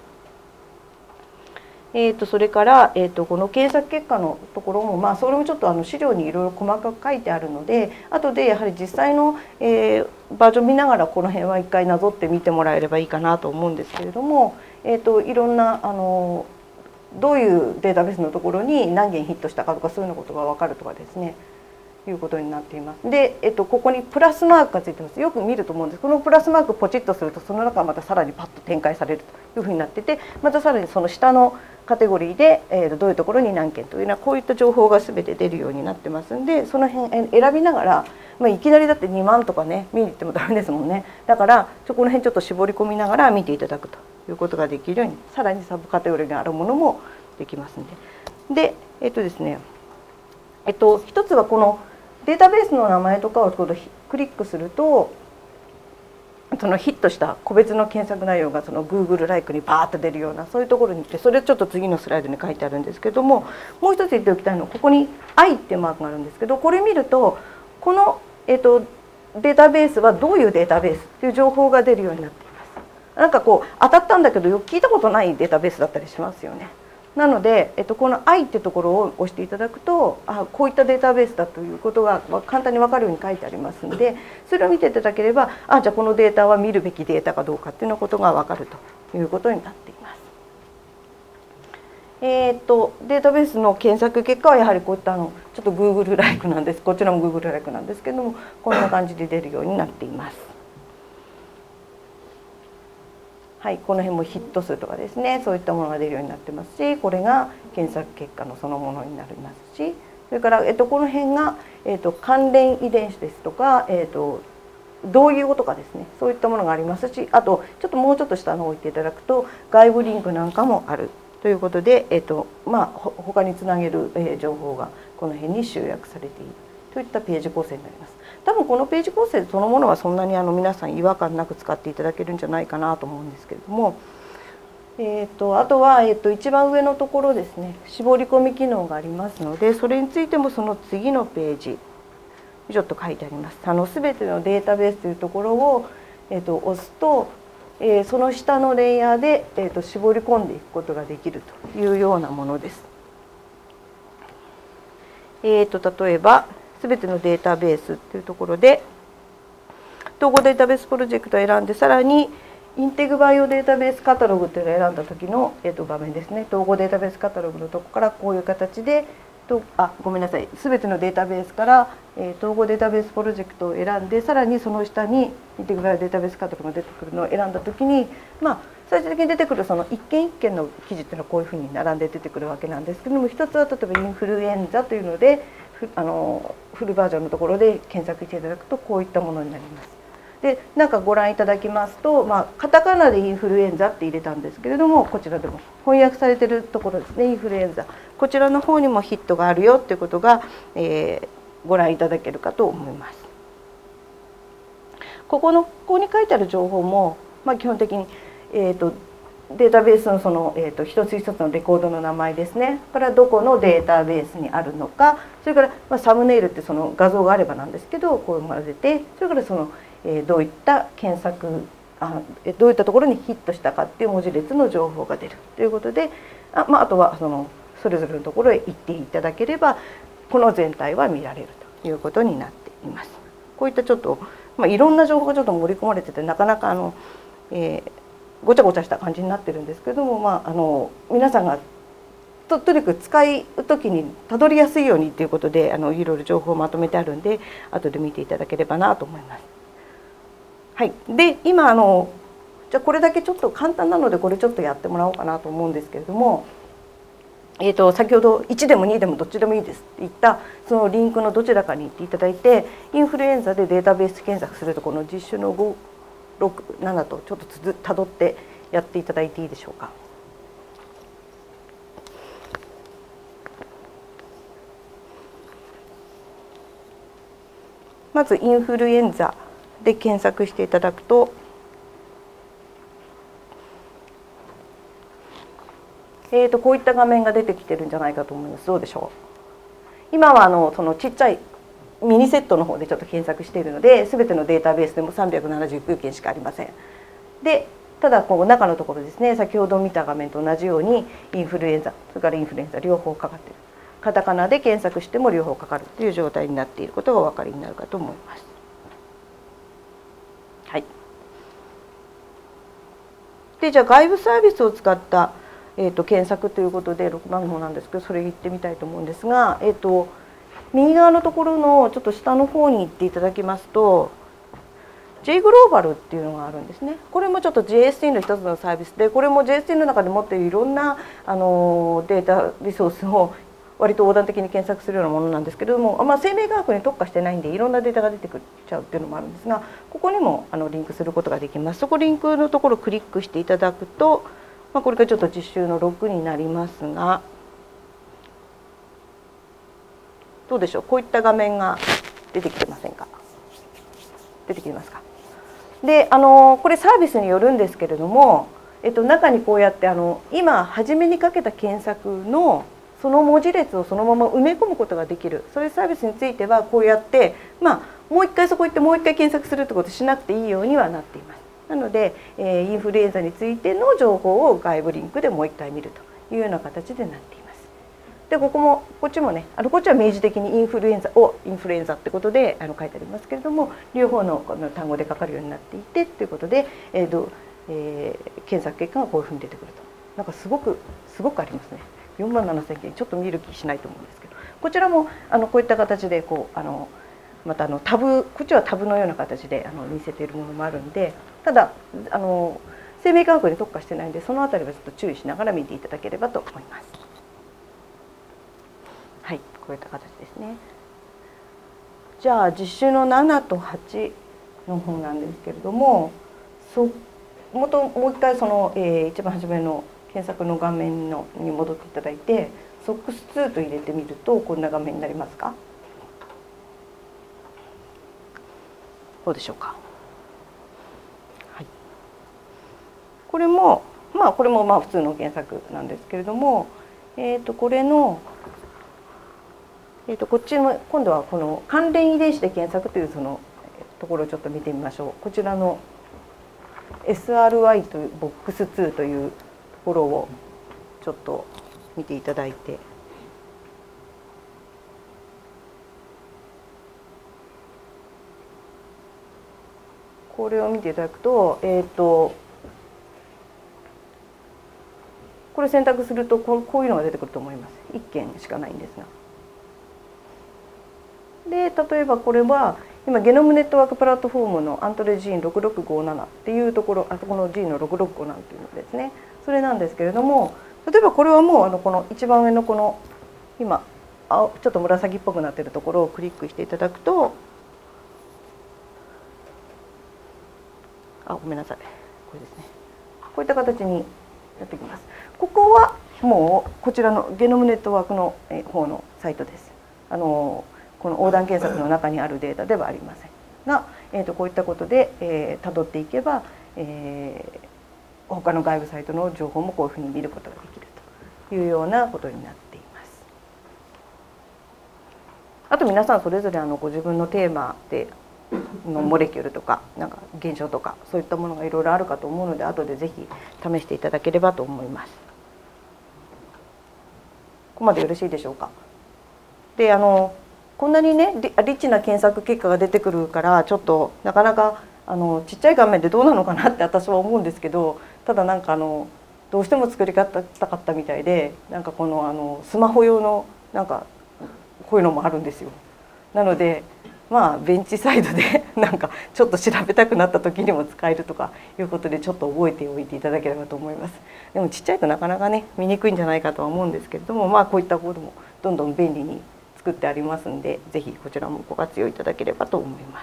Speaker 1: それから、この検索結果のところも、それもちょっと資料にいろいろ細かく書いてあるので、後でやはり実際の、バージョン見ながらこの辺は一回なぞってみてもらえればいいかなと思うんですけれども、いろんなどういうデータベースのところに何件ヒットしたかとか、そういうようなことが分かるとかですね、いうことになっています。で、ここにプラスマークがついてます。よく見ると思うんです。このプラスマークポチッとすると、その中がまたさらにパッと展開されるというふうになってて、またさらにその下のカテゴリーで、どういうところに何件というのはこういった情報が全て出るようになってますんで、その辺選びながら、いきなりだって2万とかね見に行ってもダメですもんね。だからこの辺ちょっと絞り込みながら見ていただくということができるように、さらにサブカテゴリーにあるものもできますんで。でですね、一つはこのデータベースの名前とかをクリックすると、そのヒットした個別の検索内容がその Google ライクにバーッと出るような、そういうところに行って、それちょっと次のスライドに書いてあるんですけども、もう一つ言っておきたいのは、ここに I っていうマークがあるんですけど、これ見るとこの、データベースはどういうデータベースっていう情報が出るようになっています。なんかこう当たったんだけどよく聞いたことないデータベースだったりしますよね。なので、この I ってところを押していただくと、こういったデータベースだということが簡単に分かるように書いてありますので、それを見ていただければ、じゃあこのデータは見るべきデータかどうかっていうのことが分かるということになっています。データベースの検索結果はやはりこういったちょっと Google ライクなんです。こちらも Google ライクなんですけれども、こんな感じで出るようになっています。はい、この辺もヒット数とかですね、そういったものが出るようになってますし、これが検索結果のそのものになりますし、それから、この辺が、関連遺伝子ですとか、同意語とかですね、そういったものがありますし、あとちょっともうちょっと下の方を置いていただくと外部リンクなんかもあるということで、他につなげる、情報がこの辺に集約されているといったページ構成になります。多分このページ構成そのものはそんなに皆さん違和感なく使っていただけるんじゃないかなと思うんですけれども、あとは、一番上のところですね、絞り込み機能がありますので、それについてもその次のページちょっと書いてあります。全てのデータベースというところを、押すと、その下のレイヤーで、絞り込んでいくことができるというようなものです。例えば全てのデータベースというところで統合データベースプロジェクトを選んで、さらにインテグバイオデータベースカタログというのを選んだ時の、場面ですね。統合データベースカタログのところからこういう形でごめんなさい、全てのデータベースから、統合データベースプロジェクトを選んで、さらにその下にインテグバイオデータベースカタログが出てくるのを選んだ時に、最終的に出てくるその一件一件の記事っていうのはこういうふうに並んで出てくるわけなんですけども、一つは例えばインフルエンザというのでフルバージョンのところで検索していただくとこういったものになります。で、なんかご覧いただきますと、カタカナでインフルエンザって入れたんですけれども、こちらでも翻訳されているところですね、インフルエンザ、こちらの方にもヒットがあるよということが、ご覧いただけるかと思います。ここに書いてある情報も、基本的に、データベースのその、一つ一つのレコードの名前ですね、これはどこのデータベースにあるのか、それから、サムネイルってその画像があればなんですけど、こういうのが出て、それからその、どういった検索どういったところにヒットしたかっていう文字列の情報が出るということで、あとはそれぞれのところへ行っていただければこの全体は見られるということになっています。こういったちょっと、いろんな情報がちょっと盛り込まれててなかなかごちゃごちゃした感じになってるんですけども、皆さんがとにかく使う時にたどりやすいようにということでいろいろ情報をまとめてあるんで、後で見ていただければなと思います。はい、で今じゃあこれだけちょっと簡単なのでこれちょっとやってもらおうかなと思うんですけれども、先ほど1でも2でもどっちでもいいですって言ったそのリンクのどちらかに行っていただいて、インフルエンザでデータベース検索するとこの実習の5、6、7とちょっとたどってやっていただいていいでしょうか。まずインフルエンザで検索していただくと、こういった画面が出てきてるんじゃないかと思います。どうでしょう。今はそのちっちゃいミニセットの方でちょっと検索しているので、全てのデータベースでも379件しかありません。で、ただこう中のところですね、先ほど見た画面と同じようにインフルエンザ、それからインフルエンザ両方かかっている。カタカナで検索しても両方かかるという状態になっていることがお分かりになるかと思います。はい、でじゃあ外部サービスを使った、検索ということで6番の方なんですけど、それ言ってみたいと思うんですが、右側のところのちょっと下の方に行っていただきますと J グローバルっていうのがあるんですね。これもちょっと JST の一つのサービスで、これも JST の中で持っているいろんなデータリソースを割と横断的に検索するようなものなんですけれども、生命科学に特化してないんでいろんなデータが出てくっちゃうっていうのもあるんですが、ここにもリンクすることができます。そこリンクのところをクリックしていただくと、これがちょっと実習の6になりますが、どうでしょう、こういった画面が出てきてませんか？出てきてますか？でこれサービスによるんですけれども、中にこうやって今初めにかけた検索のその文字列をそのまま埋め込むことができる、そういうサービスについてはこうやって、もう一回そこ行ってもう一回検索するってことをしなくていいようにはなっています。なので、インフルエンザについての情報を外部リンクでもう一回見るというような形でなっています。でこっちもね、こっちは明示的にインフルエンザってことで書いてありますけれども、両方の単語で書かれるようになっていてということで、検索結果がこういうふうに出てくると、なんかすごくありますね。47,000件、ちょっと見る気しないと思うんですけど、こちらもこういった形でまたタブ、こっちはタブのような形で見せているものもあるんで、ただ生命科学に特化してないんで、そのあたりはちょっと注意しながら見ていただければと思います。はい、こういった形ですね。じゃあ実習の7と8の方なんですけれども、もう一回一番初めの検索の画面に戻っていただいて、SOX2 と入れてみるとこんな画面になりますか？どうでしょうか？はい、これも普通の検索なんですけれども、これのこっちの今度はこの関連遺伝子で検索というそのところをちょっと見てみましょう。こちらの SRY というBOX2 というところをちょっと見ていただいて、これを見ていただくと、これ選択するとこういうのが出てくると思います。1件しかないんですが。で例えばこれは今ゲノムネットワークプラットフォームのアントレジーン6657っていうところ、このジーンの6657っていうのですね、それなんですけれども、例えばこれはもうこの一番上のこの今ちょっと紫っぽくなっているところをクリックしていただくと、ごめんなさい、これですね、こういった形になってきます。ここはもうこちらのゲノムネットワークの方のサイトです。この横断検索の中にあるデータではありませんが、こういったことで辿っていけば、他の外部サイトの情報もこういうふうに見ることができるというようなことになっています。あと皆さんそれぞれご自分のテーマでのモレキュールとかなんか現象とかそういったものがいろいろあるかと思うので、後でぜひ試していただければと思います。ここまでよろしいでしょうか。でこんなにねリッチな検索結果が出てくるから、ちょっとなかなかちっちゃい画面でどうなのかなって私は思うんですけど、ただなんかどうしても作りたかったみたいで、なんかこのスマホ用のなんかこういうのもあるんですよ。なのでベンチサイドでなんかちょっと調べたくなった時にも使えるとかいうことで、ちょっと覚えておいていただければと思います。でもちっちゃいとなかなかね見にくいんじゃないかとは思うんですけれども、こういったこともどんどん便利に作ってありますんで、ぜひこちらもご活用いただければと思います。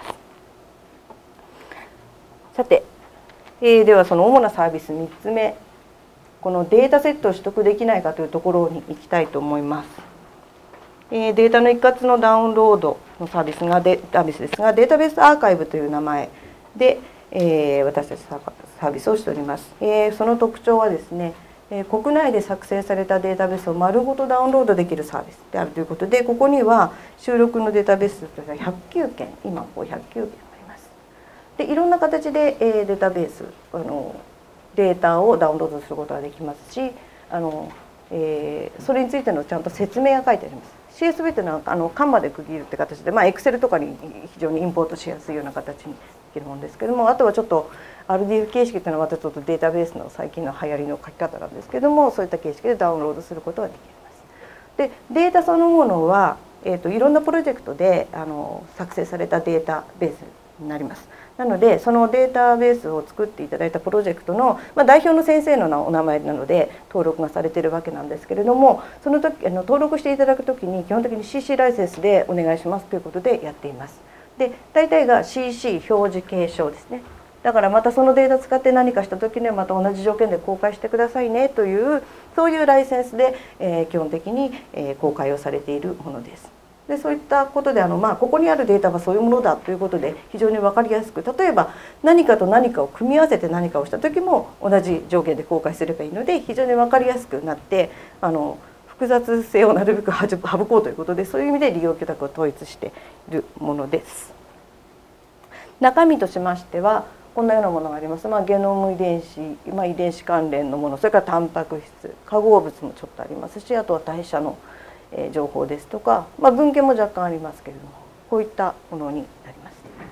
Speaker 1: さて、ではその主なサービス3つ目、このデータセットを取得できないかというところに行きたいと思います。データの一括のダウンロードのサービスですが、データベースアーカイブという名前で、私たちサービスをしております。その特徴はですね、国内で作成されたデータベースを丸ごとダウンロードできるサービスであるということで、ここには収録のデータベースとしては109件、今こう109件あります。でいろんな形でデータベースデータをダウンロードすることができますし、それについてのちゃんと説明が書いてあります。CSV というのはカンマで区切るって形で、Excel とかに非常にインポートしやすいような形にできるものですけども、あとはちょっと RDF 形式というのはまたちょっとデータベースの最近の流行りの書き方なんですけども、そういった形式でダウンロードすることができます。でデータそのものは、いろんなプロジェクトで作成されたデータベースになります。なのでそのデータベースを作っていただいたプロジェクトの、代表の先生のお名前なので登録がされているわけなんですけれども、その時登録していただく時に基本的に CC ライセンスでお願いしますということでやっています。で大体が CC 表示継承ですね。だからまたそのデータ使って何かした時にはまた同じ条件で公開してくださいねという、そういうライセンスで、基本的に、公開をされているものです。 でそういったことでここにあるデータはそういうものだということで非常に分かりやすく、例えば何かと何かを組み合わせて何かをした時も同じ条件で公開すればいいので非常に分かりやすくなって、複雑性をなるべく省こうということで、そういう意味で利用許諾を統一しているものです。中身としましてはこんなようなものがあります。ゲノム遺伝子、遺伝子関連のもの、それからタンパク質、化合物もちょっとありますし、あとは代謝の情報ですとか、文献も若干ありますけれども、こういったものになります。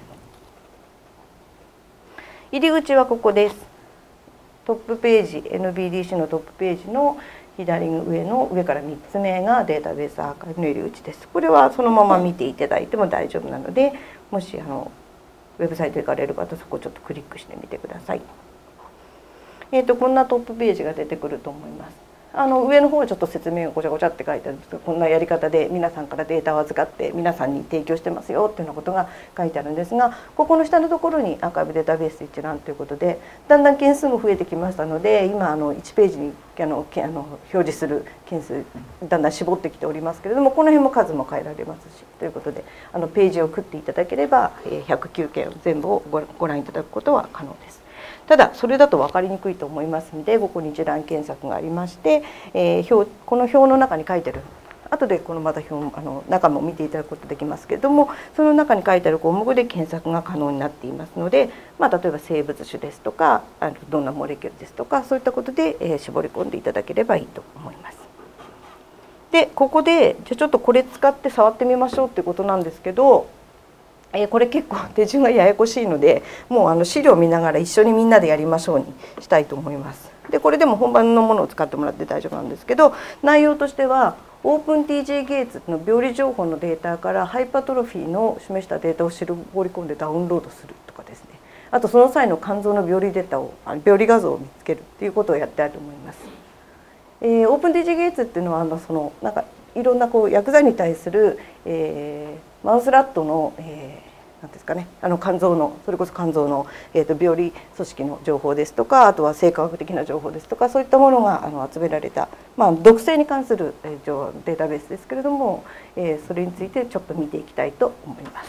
Speaker 1: 入り口はここです。トップページ、NBDC のトップページの左上の上から3つ目がデータベースアーカイブの入り口です。これはそのまま見ていただいても大丈夫なので、もしウェブサイト行かれる方、そこをちょっとクリックしてみてください。こんなトップページが出てくると思います。上の方はちょっと説明がごちゃごちゃって書いてあるんですけど、こんなやり方で皆さんからデータを預かって皆さんに提供してますよっていうようなことが書いてあるんですが、ここの下のところにアーカイブデータベース一覧ということで、だんだん件数も増えてきましたので、今1ページに表示する件数だんだん絞ってきておりますけれども、この辺も数も変えられますしということで、ページを食っていただければ109件全部をご覧いただくことは可能です。ただそれだと分かりにくいと思いますので、ここに一覧検索がありまして、この表の中に書いてある、後でこのまた表中も見ていただくことできますけれども、その中に書いてある項目で検索が可能になっていますので、例えば生物種ですとかどんなモレキュールですとか、そういったことで絞り込んでいただければいいと思います。でここでじゃあちょっとこれ使って触ってみましょうっていうことなんですけど、これ結構手順がややこしいので、もう資料を見ながら一緒にみんなでやりましょうにしたいと思います。でこれでも本番のものを使ってもらって大丈夫なんですけど、内容としてはオープン TJ ゲイツの病理情報のデータからハイパトロフィーの示したデータを絞り込んでダウンロードするとかですね、あとその際の肝臓の病理データを病理画像を見つけるっていうことをやってあると思います。オープン TJ ゲイツっていうのはなんかいろんな薬剤に対する、マウスラットの、なんですかね、肝臓のそれこそ肝臓の、病理組織の情報ですとか、あとは生化学的な情報ですとか、そういったものが集められた、毒性に関する、データベースですけれども、それについてちょっと見ていきたいと思います。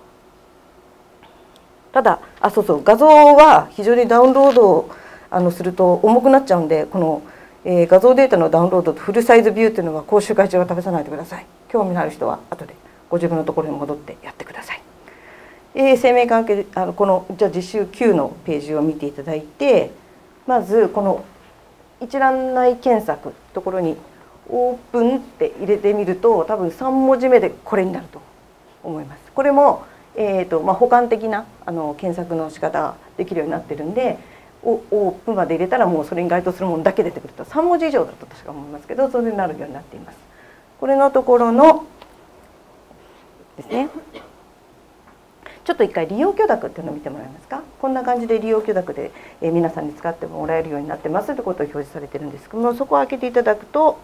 Speaker 1: ただそう画像は非常にダウンロードすると重くなっちゃうんで、この画像データのダウンロードとフルサイズビューというのは講習会中は試さないでください。興味のある人は後でご自分のところに戻ってやってください。生命関係このじゃあ実習9のページを見ていただいて、まずこの一覧内検索ところにオープンって入れてみると、多分3文字目でこれになると思います。これも補完的な検索の仕方ができるようになってるんで、オープンまで入れたらもうそれに該当するものだけ出てくると、3文字以上だと確か思いますけど、それになるようになっています。これのところのですね、ちょっと一回利用許諾っていうのを見てもらえますか。こんな感じで利用許諾で皆さんに使ってもらえるようになってますということを表示されてるんですけども、そこを開けていただくと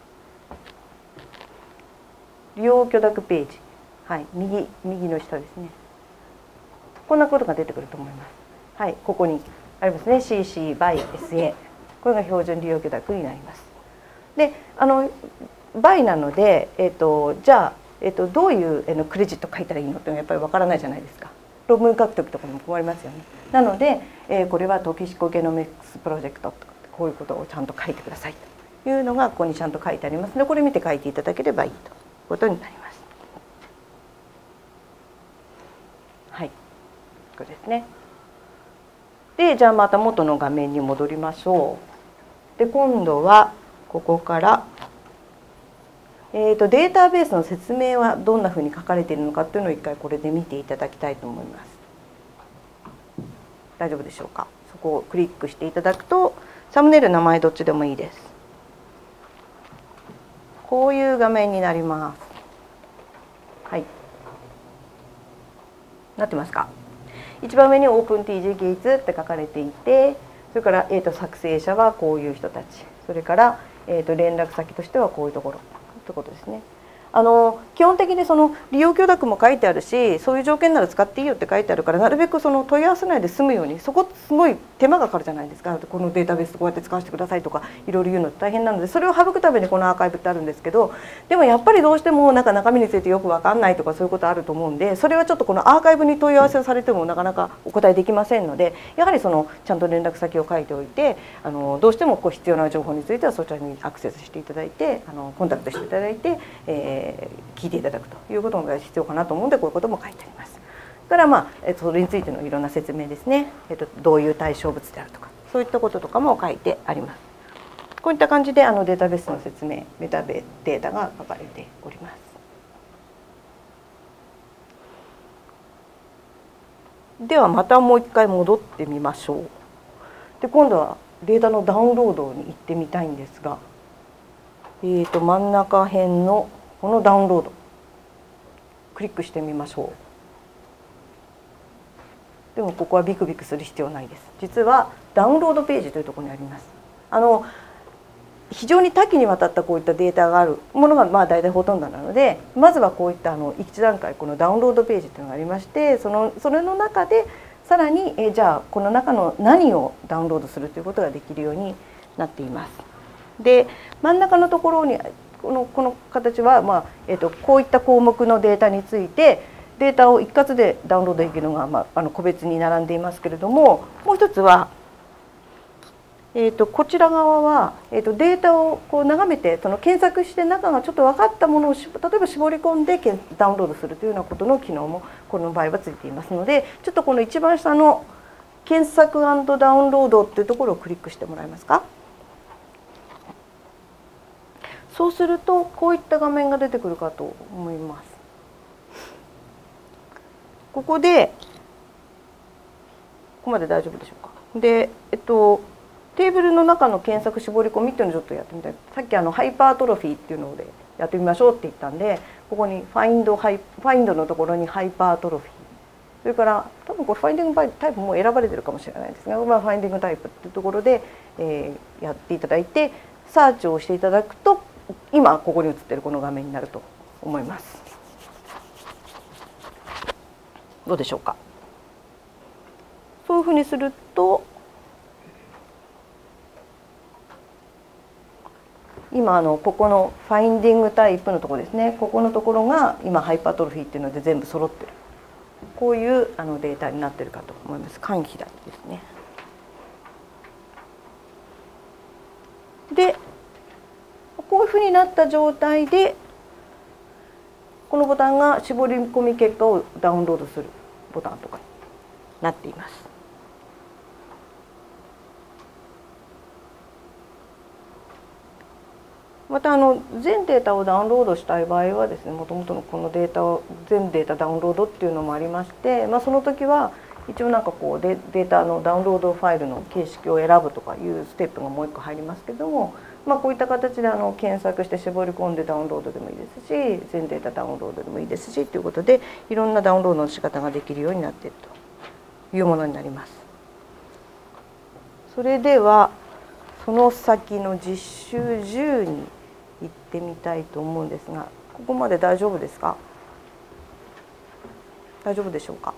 Speaker 1: 利用許諾ページ、右の下ですね、こんなことが出てくると思います。ここにありますね、 CC by SA、 これが標準利用許諾になります。でby なので、じゃあ、どういうクレジット書いたらいいのっていうのはやっぱりわからないじゃないですか。論文書く時とかにも困りますよね。なので、これはトキシコゲノミクスプロジェクトとかこういうことをちゃんと書いてくださいというのがここにちゃんと書いてありますので、これ見て書いていただければいいということになります。これですね。でじゃあまた元の画面に戻りましょう。で今度はここからデータベースの説明はどんなふうに書かれているのかというのを一回これで見ていただきたいと思います。大丈夫でしょうか。そこをクリックしていただくと、サムネイル名前どっちでもいいです。こういう画面になります。なってますか。一番上にオープン TJ ゲイツって書かれていて、それから、作成者はこういう人たち、それから、連絡先としてはこういうところということですね。 基本的にその利用許諾も書いてあるし、そういう条件なら使っていいよって書いてあるから、なるべくその問い合わせないで済むように、そこすごい手間がかかるじゃないですか。このデータベースこうやって使わせてくださいとかいろいろ言うの大変なので、それを省くためにこのアーカイブってあるんですけど、でもやっぱりどうしてもなんか中身についてよく分かんないとかそういうことあると思うんで、それはちょっとこのアーカイブに問い合わせをされてもなかなかお答えできませんので、やはりそのちゃんと連絡先を書いておいて、どうしてもこう必要な情報についてはそちらにアクセスしていただいて、コンタクトしていただいて、聞いていただくということが必要かなと思うので、こういうことも書いてあります。から、それについてのいろんな説明ですね、どういう対象物であるとか、そういったこととかも書いてあります。こういった感じでデータベースの説明、メタデータが書かれております。ではまたもう一回戻ってみましょう。で、今度はデータのダウンロードに行ってみたいんですが、真ん中辺のこのダウンロードクリックしてみましょう。でもここはビクビクする必要ないです。実はダウンロードページというところにあります。非常に多岐にわたったこういったデータがあるものが大体ほとんどなので、まずはこういった一段階このダウンロードページというのがありまして、それの中でさらにじゃあこの中の何をダウンロードするということができるようになっています。で、真ん中のところにこの形は、こういった項目のデータについてデータを一括でダウンロードできるのが、個別に並んでいますけれども、もう一つは、こちら側は、データをこう眺めてその検索して中がちょっと分かったものを例えば絞り込んでダウンロードするというようなことの機能もこの場合はついていますので、ちょっとこの一番下の検索&ダウンロードっていうところをクリックしてもらえますか。そうするとこういった画面が出てくるかと思います。ここでここまで大丈夫でしょうか。で、テーブルの中の検索絞り込みっていうのをちょっとやってみたい。さっきハイパートロフィーっていうのでやってみましょうって言ったんで、ここにファインドのところにハイパートロフィー、それから多分これファインディングタイプも選ばれてるかもしれないですが、ファインディングタイプっていうところで、やっていただいてサーチをしていただくと、今ここに映っているこの画面になると思います。どうでしょうか。そういうふうにすると、今ここのファインディングタイプのところですね、ここのところが今ハイパートロフィーっていうので全部揃ってる、こういうデータになってるかと思います。間肥大ですね。でこういうふうになった状態でこのボタンが絞り込み結果をダウンロードするボタンとかになっています。また全データをダウンロードしたい場合はですね、もともとのこのデータを全データダウンロードっていうのもありまして、その時は一応なんかこうデータのダウンロードファイルの形式を選ぶとかいうステップがもう一個入りますけども、こういった形で検索して絞り込んでダウンロードでもいいですし、全データダウンロードでもいいですしということで、いろんなダウンロードの仕方ができるようになっているというものになります。それではその先の実習10に行ってみたいと思うんですが、ここまで大丈夫ですか？大丈夫でしょうか？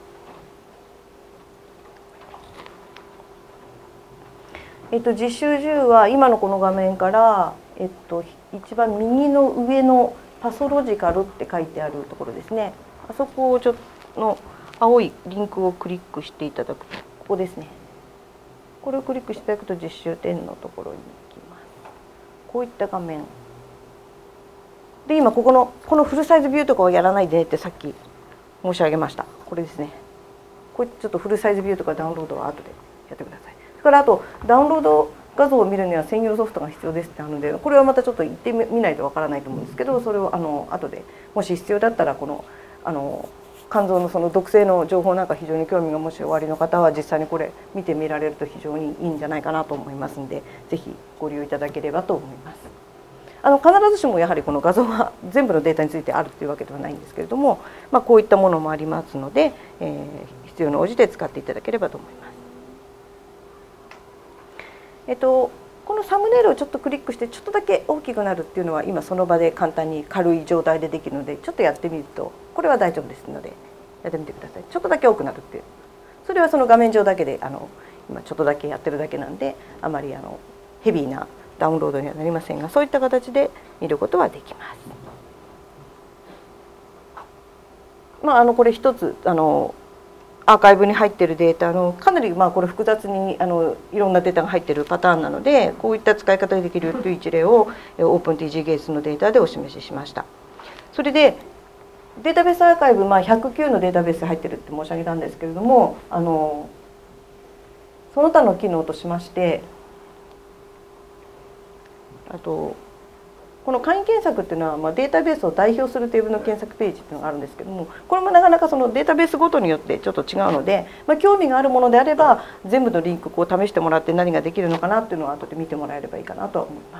Speaker 1: 実習10は今のこの画面から、一番右の上のパソロジカルって書いてあるところですね。あそこをちょっと青いリンクをクリックしていただくと、ここですね。これをクリックしていただくと実習10のところに行きます。こういった画面で、今このフルサイズビューとかをやらないでってさっき申し上げました。これですね。これちょっとフルサイズビューとかダウンロードは後でやってください。それからあとダウンロード画像を見るには専用ソフトが必要ですってあるので、これはまたちょっと行ってみないとわからないと思うんですけど、それを後でもし必要だったらこの肝臓のその毒性の情報なんか非常に興味がもしおありの方は実際にこれ見てみられると非常にいいんじゃないかなと思いますので、ぜひご利用いただければと思います。必ずしもやはりこの画像が全部のデータについてあるというわけではないんですけれども、こういったものもありますので、必要に応じて使っていただければと思います。 このサムネイルをちょっとクリックしてちょっとだけ大きくなるっていうのは今その場で簡単に軽い状態でできるので、ちょっとやってみるとこれは大丈夫ですのでやってみてください。ちょっとだけ多くなるっていう、それはその画面上だけで今ちょっとだけやってるだけなんで、あまりヘビーなダウンロードにはなりませんが、そういった形で見ることはできます。これ一つアーカイブに入っているデータのかなりこれ複雑にいろんなデータが入っているパターンなので、こういった使い方ができるという一例を OpenTGGates のデータでお示ししました。それでデータベースアーカイブ、109のデータベース入ってるって申し上げたんですけれども、その他の機能としまして、この簡易検索っていうのは、データベースを代表するテーブルの検索ページっていうのがあるんですけども、これもなかなかそのデータベースごとによってちょっと違うので、興味があるものであれば全部のリンクを試してもらって何ができるのかなっていうのを後で見てもらえればいいかなとは思います。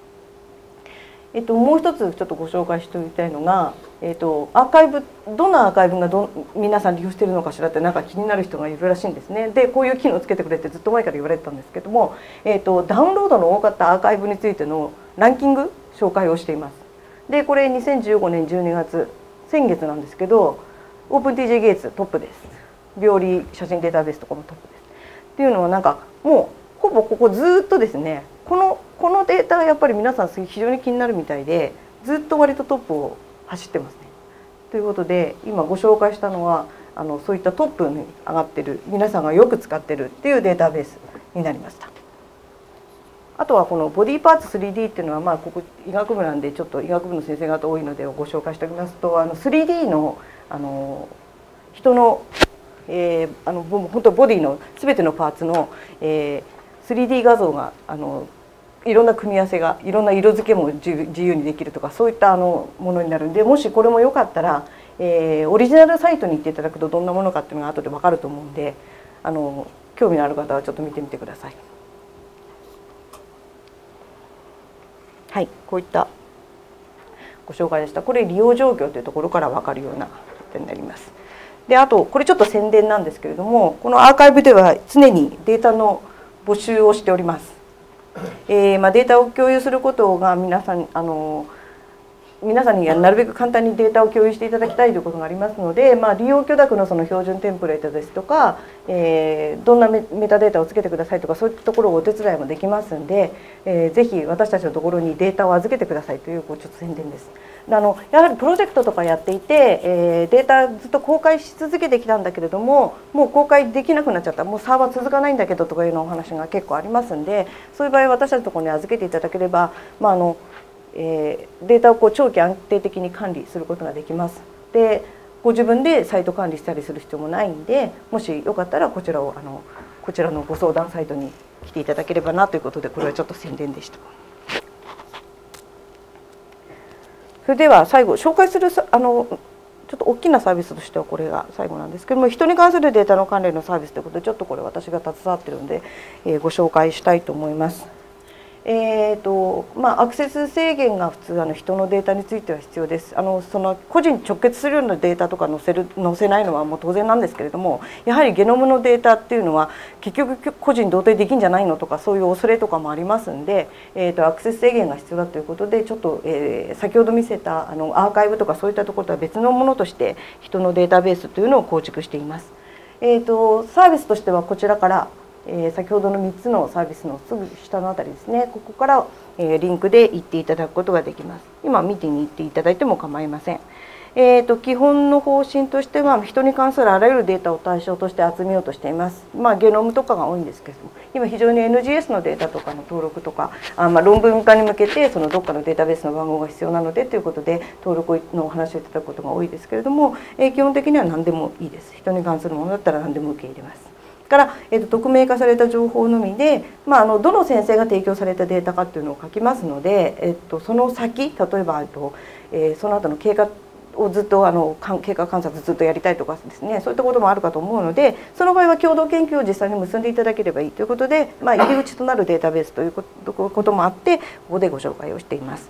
Speaker 1: もう一つちょっとご紹介しておきたいのが、アーカイブ、どんなアーカイブが皆さん利用しているのかしらってなんか気になる人がいるらしいんですね。でこういう機能をつけてくれってずっと前から言われてたんですけども、ダウンロードの多かったアーカイブについてのランキング紹介をしています。でこれ2015年12月先月なんですけど、OpenTGGatesトップです。病理写真データベースとかもトップです。っていうのはなんかもうほぼここずっとですね、このデータがやっぱり皆さん非常に気になるみたいで、ずっと割とトップを走ってますね。ということで今ご紹介したのはそういったトップに上がってる、皆さんがよく使ってるっていうデータベースになりました。あとはこのボディパーツ 3D っていうのはここ医学部なんでちょっと医学部の先生方多いのでご紹介しておきますと、3D の人の本当ボディの全てのパーツの3D 画像がいろんな組み合わせが、いろんな色付けも自由にできるとか、そういったものになるんで、もしこれもよかったら、オリジナルサイトに行っていただくとどんなものかっていうのが後で分かると思うんで、興味のある方はちょっと見てみてください。はい、こういったご紹介でした。これ利用状況というところから分かるような点になります。であとこれちょっと宣伝なんですけれども、このアーカイブでは常にデータの募集をしております。データを共有することが皆さんになるべく簡単にデータを共有していただきたいということがありますので、利用許諾のその標準テンプレートですとか、どんなメタデータをつけてくださいとか、そういったところをお手伝いもできますんで、ぜひ私たちのところにデータを預けてくださいというちょっと宣伝です。やはりプロジェクトとかやっていて、データずっと公開し続けてきたんだけれども、もう公開できなくなっちゃった、もうサーバー続かないんだけどとかいうようなお話が結構ありますんで、そういう場合私たちのところに預けていただければ、データを長期安定的に管理することができます。でご自分でサイト管理したりする必要もないんで、もしよかったらこちらのご相談サイトに来ていただければなということで、これはちょっと宣伝でした。それでは最後紹介するちょっと大きなサービスとしてはこれが最後なんですけども、人に関するデータの関連のサービスということで、ちょっとこれ私が携わっているので、ご紹介したいと思います。アクセス制限が普通人のデータについては必要です。その個人に直結するようなデータとか載せないのはもう当然なんですけれども、やはりゲノムのデータっていうのは結局個人同定できんじゃないのとか、そういう恐れとかもありますんで、アクセス制限が必要だということで、ちょっと、先ほど見せたアーカイブとかそういったところとは別のものとして人のデータベースというのを構築しています。サービスとしてはこちらから先ほどの3つのサービスのすぐ下のあたりですね、ここからリンクで行っていただくことができます。今見てに行っていただいても構いません。基本の方針としては人に関するあらゆるデータを対象として集めようとしています。ゲノムとかが多いんですけれども、今非常に NGS のデータとかの登録とか論文化に向けてそのどっかのデータベースの番号が必要なのでということで登録のお話をいただくことが多いですけれども、基本的には何でもいいです。人に関するものだったら何でも受け入れます。から、匿名化された情報のみで、どの先生が提供されたデータかっていうのを書きますので、その先、例えばその後の経過をずっと経過観察ずっとやりたいとかですね、そういったこともあるかと思うので、その場合は共同研究を実際に結んでいただければいいということで、入り口となるデータベースということもあってここでご紹介をしています。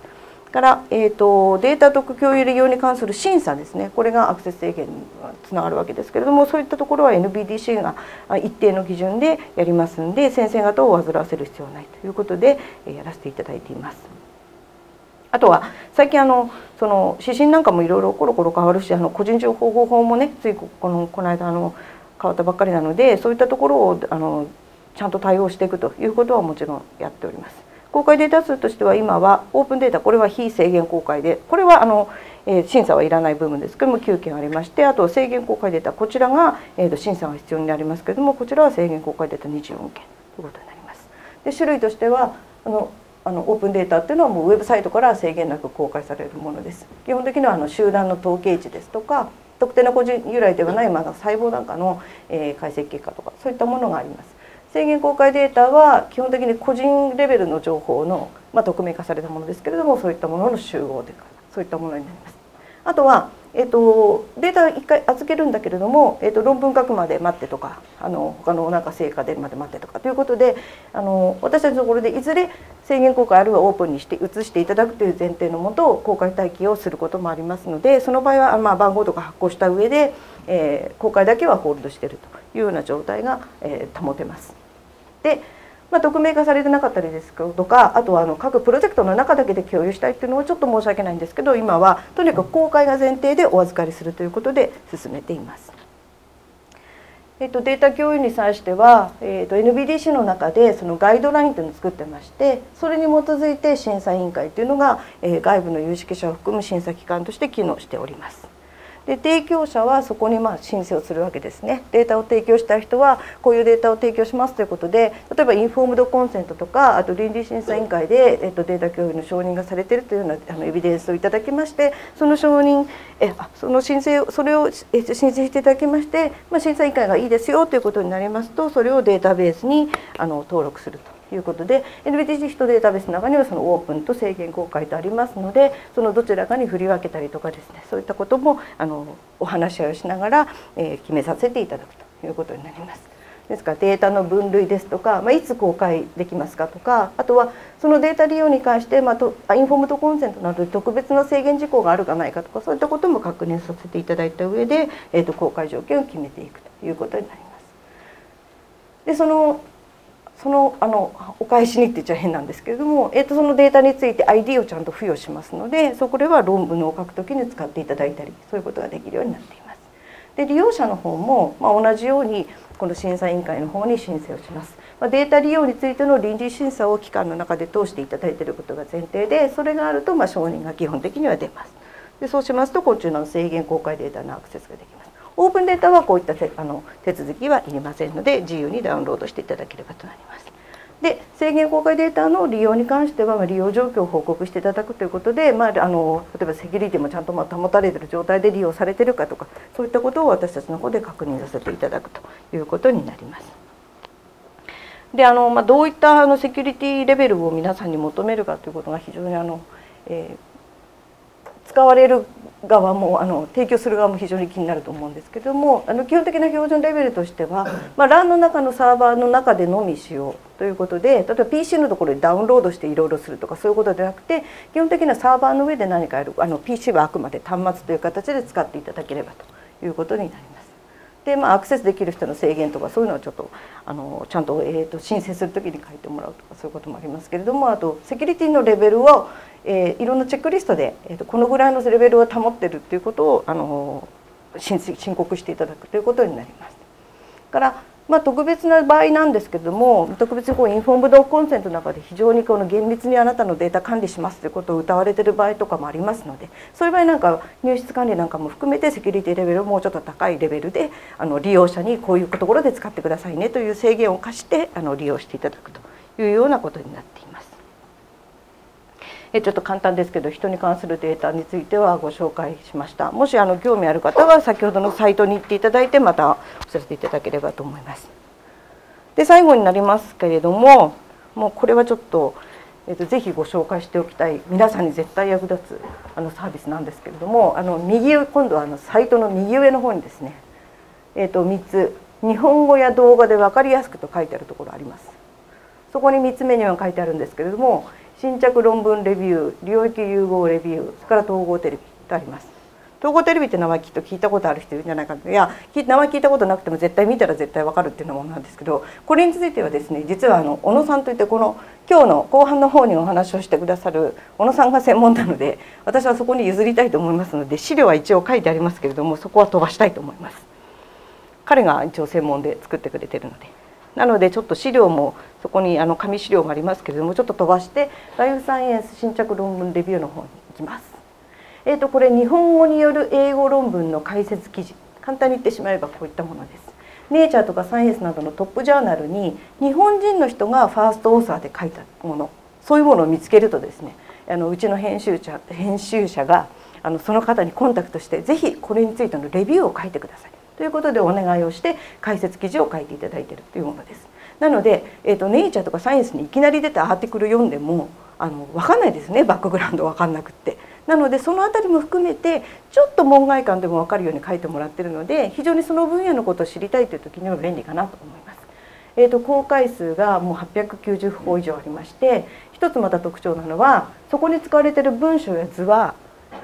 Speaker 1: から、データと共有利用に関する審査ですね、これがアクセス制限につながるわけですけれども、そういったところは NBDC が一定の基準でやりますので、先生方を煩わせる必要はないということでやらせていただいています。あとは最近その指針なんかもいろいろコロコロ変わるし、個人情報保護法もね、ついこの間変わったばっかりなので、そういったところをちゃんと対応していくということはもちろんやっております。公開データ数としては今はオープンデータ、これは非制限公開で、これは審査はいらない部分ですけども9件ありまして、あと制限公開データ、こちらが審査が必要になりますけれども、こちらは制限公開データ24件ということになります。で種類としてはオープンデータっていうのはもうウェブサイトから制限なく公開されるものです。基本的には集団の統計値ですとか、特定の個人由来ではない細胞なんかの解析結果とか、そういったものがあります。制限公開データは基本的に個人レベルの情報の、匿名化されたものですけれども、そういったものの集合というか、そういったものになります。あとは、データ1回預けるんだけれども、論文書くまで待ってとか、他のなんか成果出るまで待ってとかということで、私たちのところでいずれ制限公開あるいはオープンにして移していただくという前提のもと公開待機をすることもありますので、その場合は番号とか発行した上で、公開だけはホールドしているというような状態が、保てます。で、匿名化されてなかったりですとか、あとは各プロジェクトの中だけで共有したいっていうのはちょっと申し訳ないんですけど、今はとにかく公開が前提でお預かりするということで進めています。データ共有に際しては、NBDC の中でそのガイドラインというのを作ってまして、それに基づいて審査委員会というのが、外部の有識者を含む審査機関として機能しております。で、提供者はそこに申請をするわけですね。データを提供したい人はこういうデータを提供しますということで、例えばインフォームドコンセントとか、あと倫理審査委員会で、データ共有の承認がされているというようなエビデンスをいただきまして、その承認その申請それを申請していただきまして、審査委員会がいいですよということになりますと、それをデータベースに登録するということで、 NBDC ヒトデータベースの中にはそのオープンと制限公開とありますので、そのどちらかに振り分けたりとかですね、そういったこともお話し合いをしながら、決めさせていただくということになります。ですからデータの分類ですとか、いつ公開できますかとか、あとはそのデータ利用に関して、インフォームドコンセントなどで特別な制限事項があるかないかとか、そういったことも確認させていただいた上で、公開条件を決めていくということになります。で、そのお返しにって言っちゃ変なんですけれども、そのデータについて ID をちゃんと付与しますので、そこでは論文を書くときに使っていただいたり、そういうことができるようになっています。で、利用者の方も、同じようにこの審査委員会の方に申請をします。データ利用についての倫理審査を機関の中で通していただいていることが前提で、それがあると承認が基本的には出ます。で、そうしますとこちらの制限公開データのアクセスができます。オープンデータはこういった手続きはいりませんので、自由にダウンロードしていただければとなります。で、制限公開データの利用に関しては利用状況を報告していただくということで、例えばセキュリティもちゃんと保たれている状態で利用されているかとか、そういったことを私たちの方で確認させていただくということになります。で、どういったセキュリティレベルを皆さんに求めるかということが非常に使われる側も提供する側も非常に気になると思うんですけども、基本的な標準レベルとしては、LAN の中のサーバーの中でのみ使用ということで、例えば PC のところでダウンロードしていろいろするとかそういうことではなくて、基本的なサーバーの上で何かやる、PC はあくまで端末という形で使っていただければということになります。で、アクセスできる人の制限とかそういうのはちょっとちゃんと、申請するときに書いてもらうとかそういうこともありますけれども、あとセキュリティのレベルを、いろんなチェックリストで、このぐらいのレベルを保ってるっていうことを申告していただくということになります。から、特別な場合なんですけれども、特別にインフォームドコンセントの中で非常に厳密にあなたのデータ管理しますということを謳われている場合とかもありますので、そういう場合なんか入室管理なんかも含めてセキュリティレベルをもうちょっと高いレベルで利用者にこういうところで使ってくださいねという制限を課して利用していただくというようなことになっています。ちょっと簡単ですけど、人に関するデータについてはご紹介しました。もし興味ある方は先ほどのサイトに行っていただいてまたお知らせいただければと思います。で、最後になりますけれども、もうこれはちょっと、ぜひご紹介しておきたい、皆さんに絶対役立つサービスなんですけれども、今度はサイトの右上の方にですね、3つ日本語や動画で分かりやすくと書いてあるところあります。そこに3つメニューが書いてあるんですけれども、 新着論文レビュー、領域融合レビュー、それから統合テレビとあります。統合テレビって名前きっと聞いたことある人いるんじゃないかな。いや、名前聞いたことなくても絶対見たら絶対わかるっていうようなものなんですけど、これについてはですね、実は小野さんといってこの今日の後半の方にお話をしてくださる小野さんが専門なので、私はそこに譲りたいと思いますので、資料は一応書いてありますけれども、そこは飛ばしたいと思います。彼が一応専門で作ってくれてるので。なのでちょっと資料もそこに紙資料もありますけれども、ちょっと飛ばしてライフサイエンス新着論文レビューの方に行きます。これ日本語による英語論文の解説記事、簡単に言ってしまえばこういったものです。ネイチャーとかサイエンスなどのトップジャーナルに日本人の人がファーストオーサーで書いたもの、そういうものを見つけるとですね、うちの編集者がその方にコンタクトしてぜひこれについてのレビューを書いてくださいということでお願いをして解説記事を書いていただいているというものです。なので、ネイチャーとかサイエンスにいきなり出たアーティクル読んでも分かんないですね、バックグラウンド分かんなくって。なのでそのあたりも含めてちょっと門外観でも分かるように書いてもらってるので、非常にその分野のことを知りたいという時には便利かなと思います。公開数がもう890法以上ありまして、一つまた特徴なのはそこに使われている文章や図は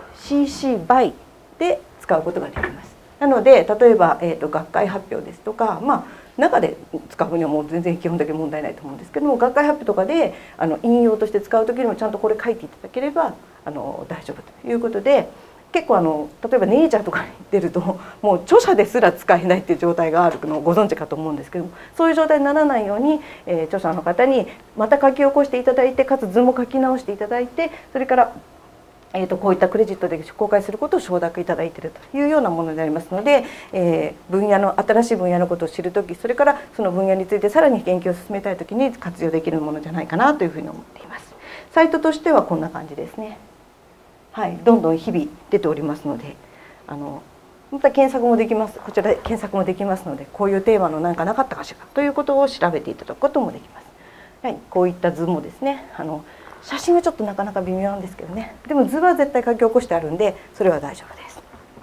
Speaker 1: CC BY で使うことができます。なので例えば、学会発表ですとか、中で使うにはもう全然基本的に問題ないと思うんですけども、学会発表とかで引用として使う時にもちゃんとこれ書いていただければ大丈夫ということで、結構例えばネイチャーとかに出るともう著者ですら使えないっていう状態があるのをご存知かと思うんですけども、そういう状態にならないように、著者の方にまた書き起こしていただいて、かつ図も書き直していただいて、それからこういったクレジットで公開することを承諾いただいているというようなものになりますので、新しい分野のことを知るとき、それからその分野についてさらに研究を進めたいときに活用できるものじゃないかなというふうに思っています。サイトとしてはこんな感じですね。はい、どんどん日々出ておりますので、また検索もできます。こちらで検索もできますので、こういうテーマの何かなかったかしらということを調べていただくこともできます。はい、こういった図もですね、写真はちょっとなかなか微妙なんですけどね、でも図は絶対書き起こしてあるんでそれは大丈夫です。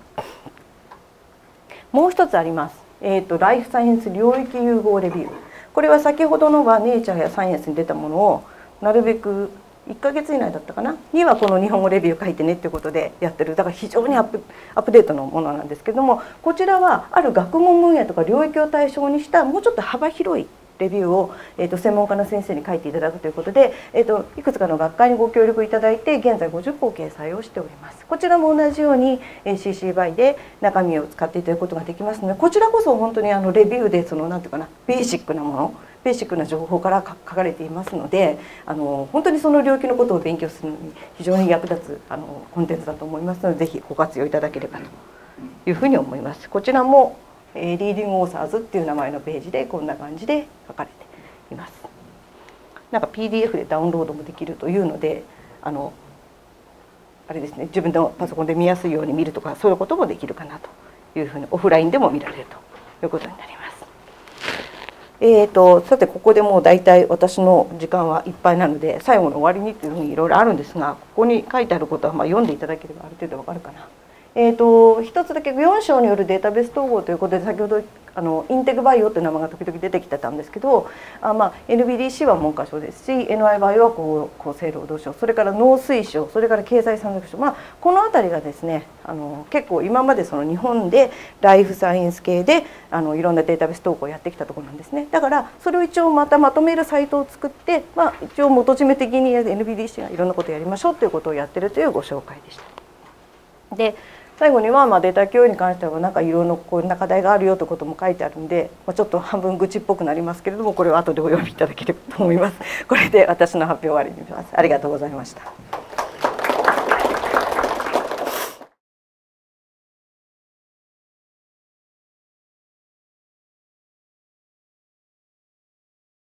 Speaker 1: もう一つあります。ライフサイエンス領域融合レビュー。これは先ほどのがネイチャーやサイエンスに出たものをなるべく1ヶ月以内だったかなにはこの日本語レビュー書いてねっていうことでやってる。だから非常にアップデートのものなんですけども、こちらはある学問分野とか領域を対象にしたもうちょっと幅広いレビューを、専門家の先生に書いていただくということで、いくつかの学会にご協力いただいて現在50個掲載をしております。こちらも同じように CC BY で中身を使っていただくことができますので、こちらこそ本当にレビューでなんていうかな、ベーシックなもの、ベーシックな情報から書かれていますので、本当にその領域のことを勉強するのに非常に役立つコンテンツだと思いますので、ぜひご活用いただければというふうに思います。こちらもリーディングオーサーズっていう名前のページでこんな感じで書かれています。なんか PDF でダウンロードもできるというので、あれですね、自分のパソコンで見やすいように見るとか、そういうこともできるかなというふうに、オフラインでも見られるということになります。さてここでもう大体私の時間はいっぱいなので、最後の終わりにっていうふうにいろいろあるんですが、ここに書いてあることは読んでいただければある程度わかるかな。一つだけ4章によるデータベース統合ということで、先ほどインテグバイオという名前が時々出てきてたんですけど、NBDC は文科省ですし、NI バイオは厚生労働省、それから農水省、それから経済産業省、この辺りがですね、結構今まで日本でライフサイエンス系でいろんなデータベース統合をやってきたところなんですね。だからそれを一応まとめるサイトを作って、一応元締め的に NBDC がいろんなことをやりましょうということをやってるというご紹介でした。で最後にはデータ共有に関してはなんかいろいろこんな課題があるよということも書いてあるんで、ちょっと半分愚痴っぽくなりますけれども、これは後でお読みいただければと思います。これで私の発表を終わりにします。ありがとうございました。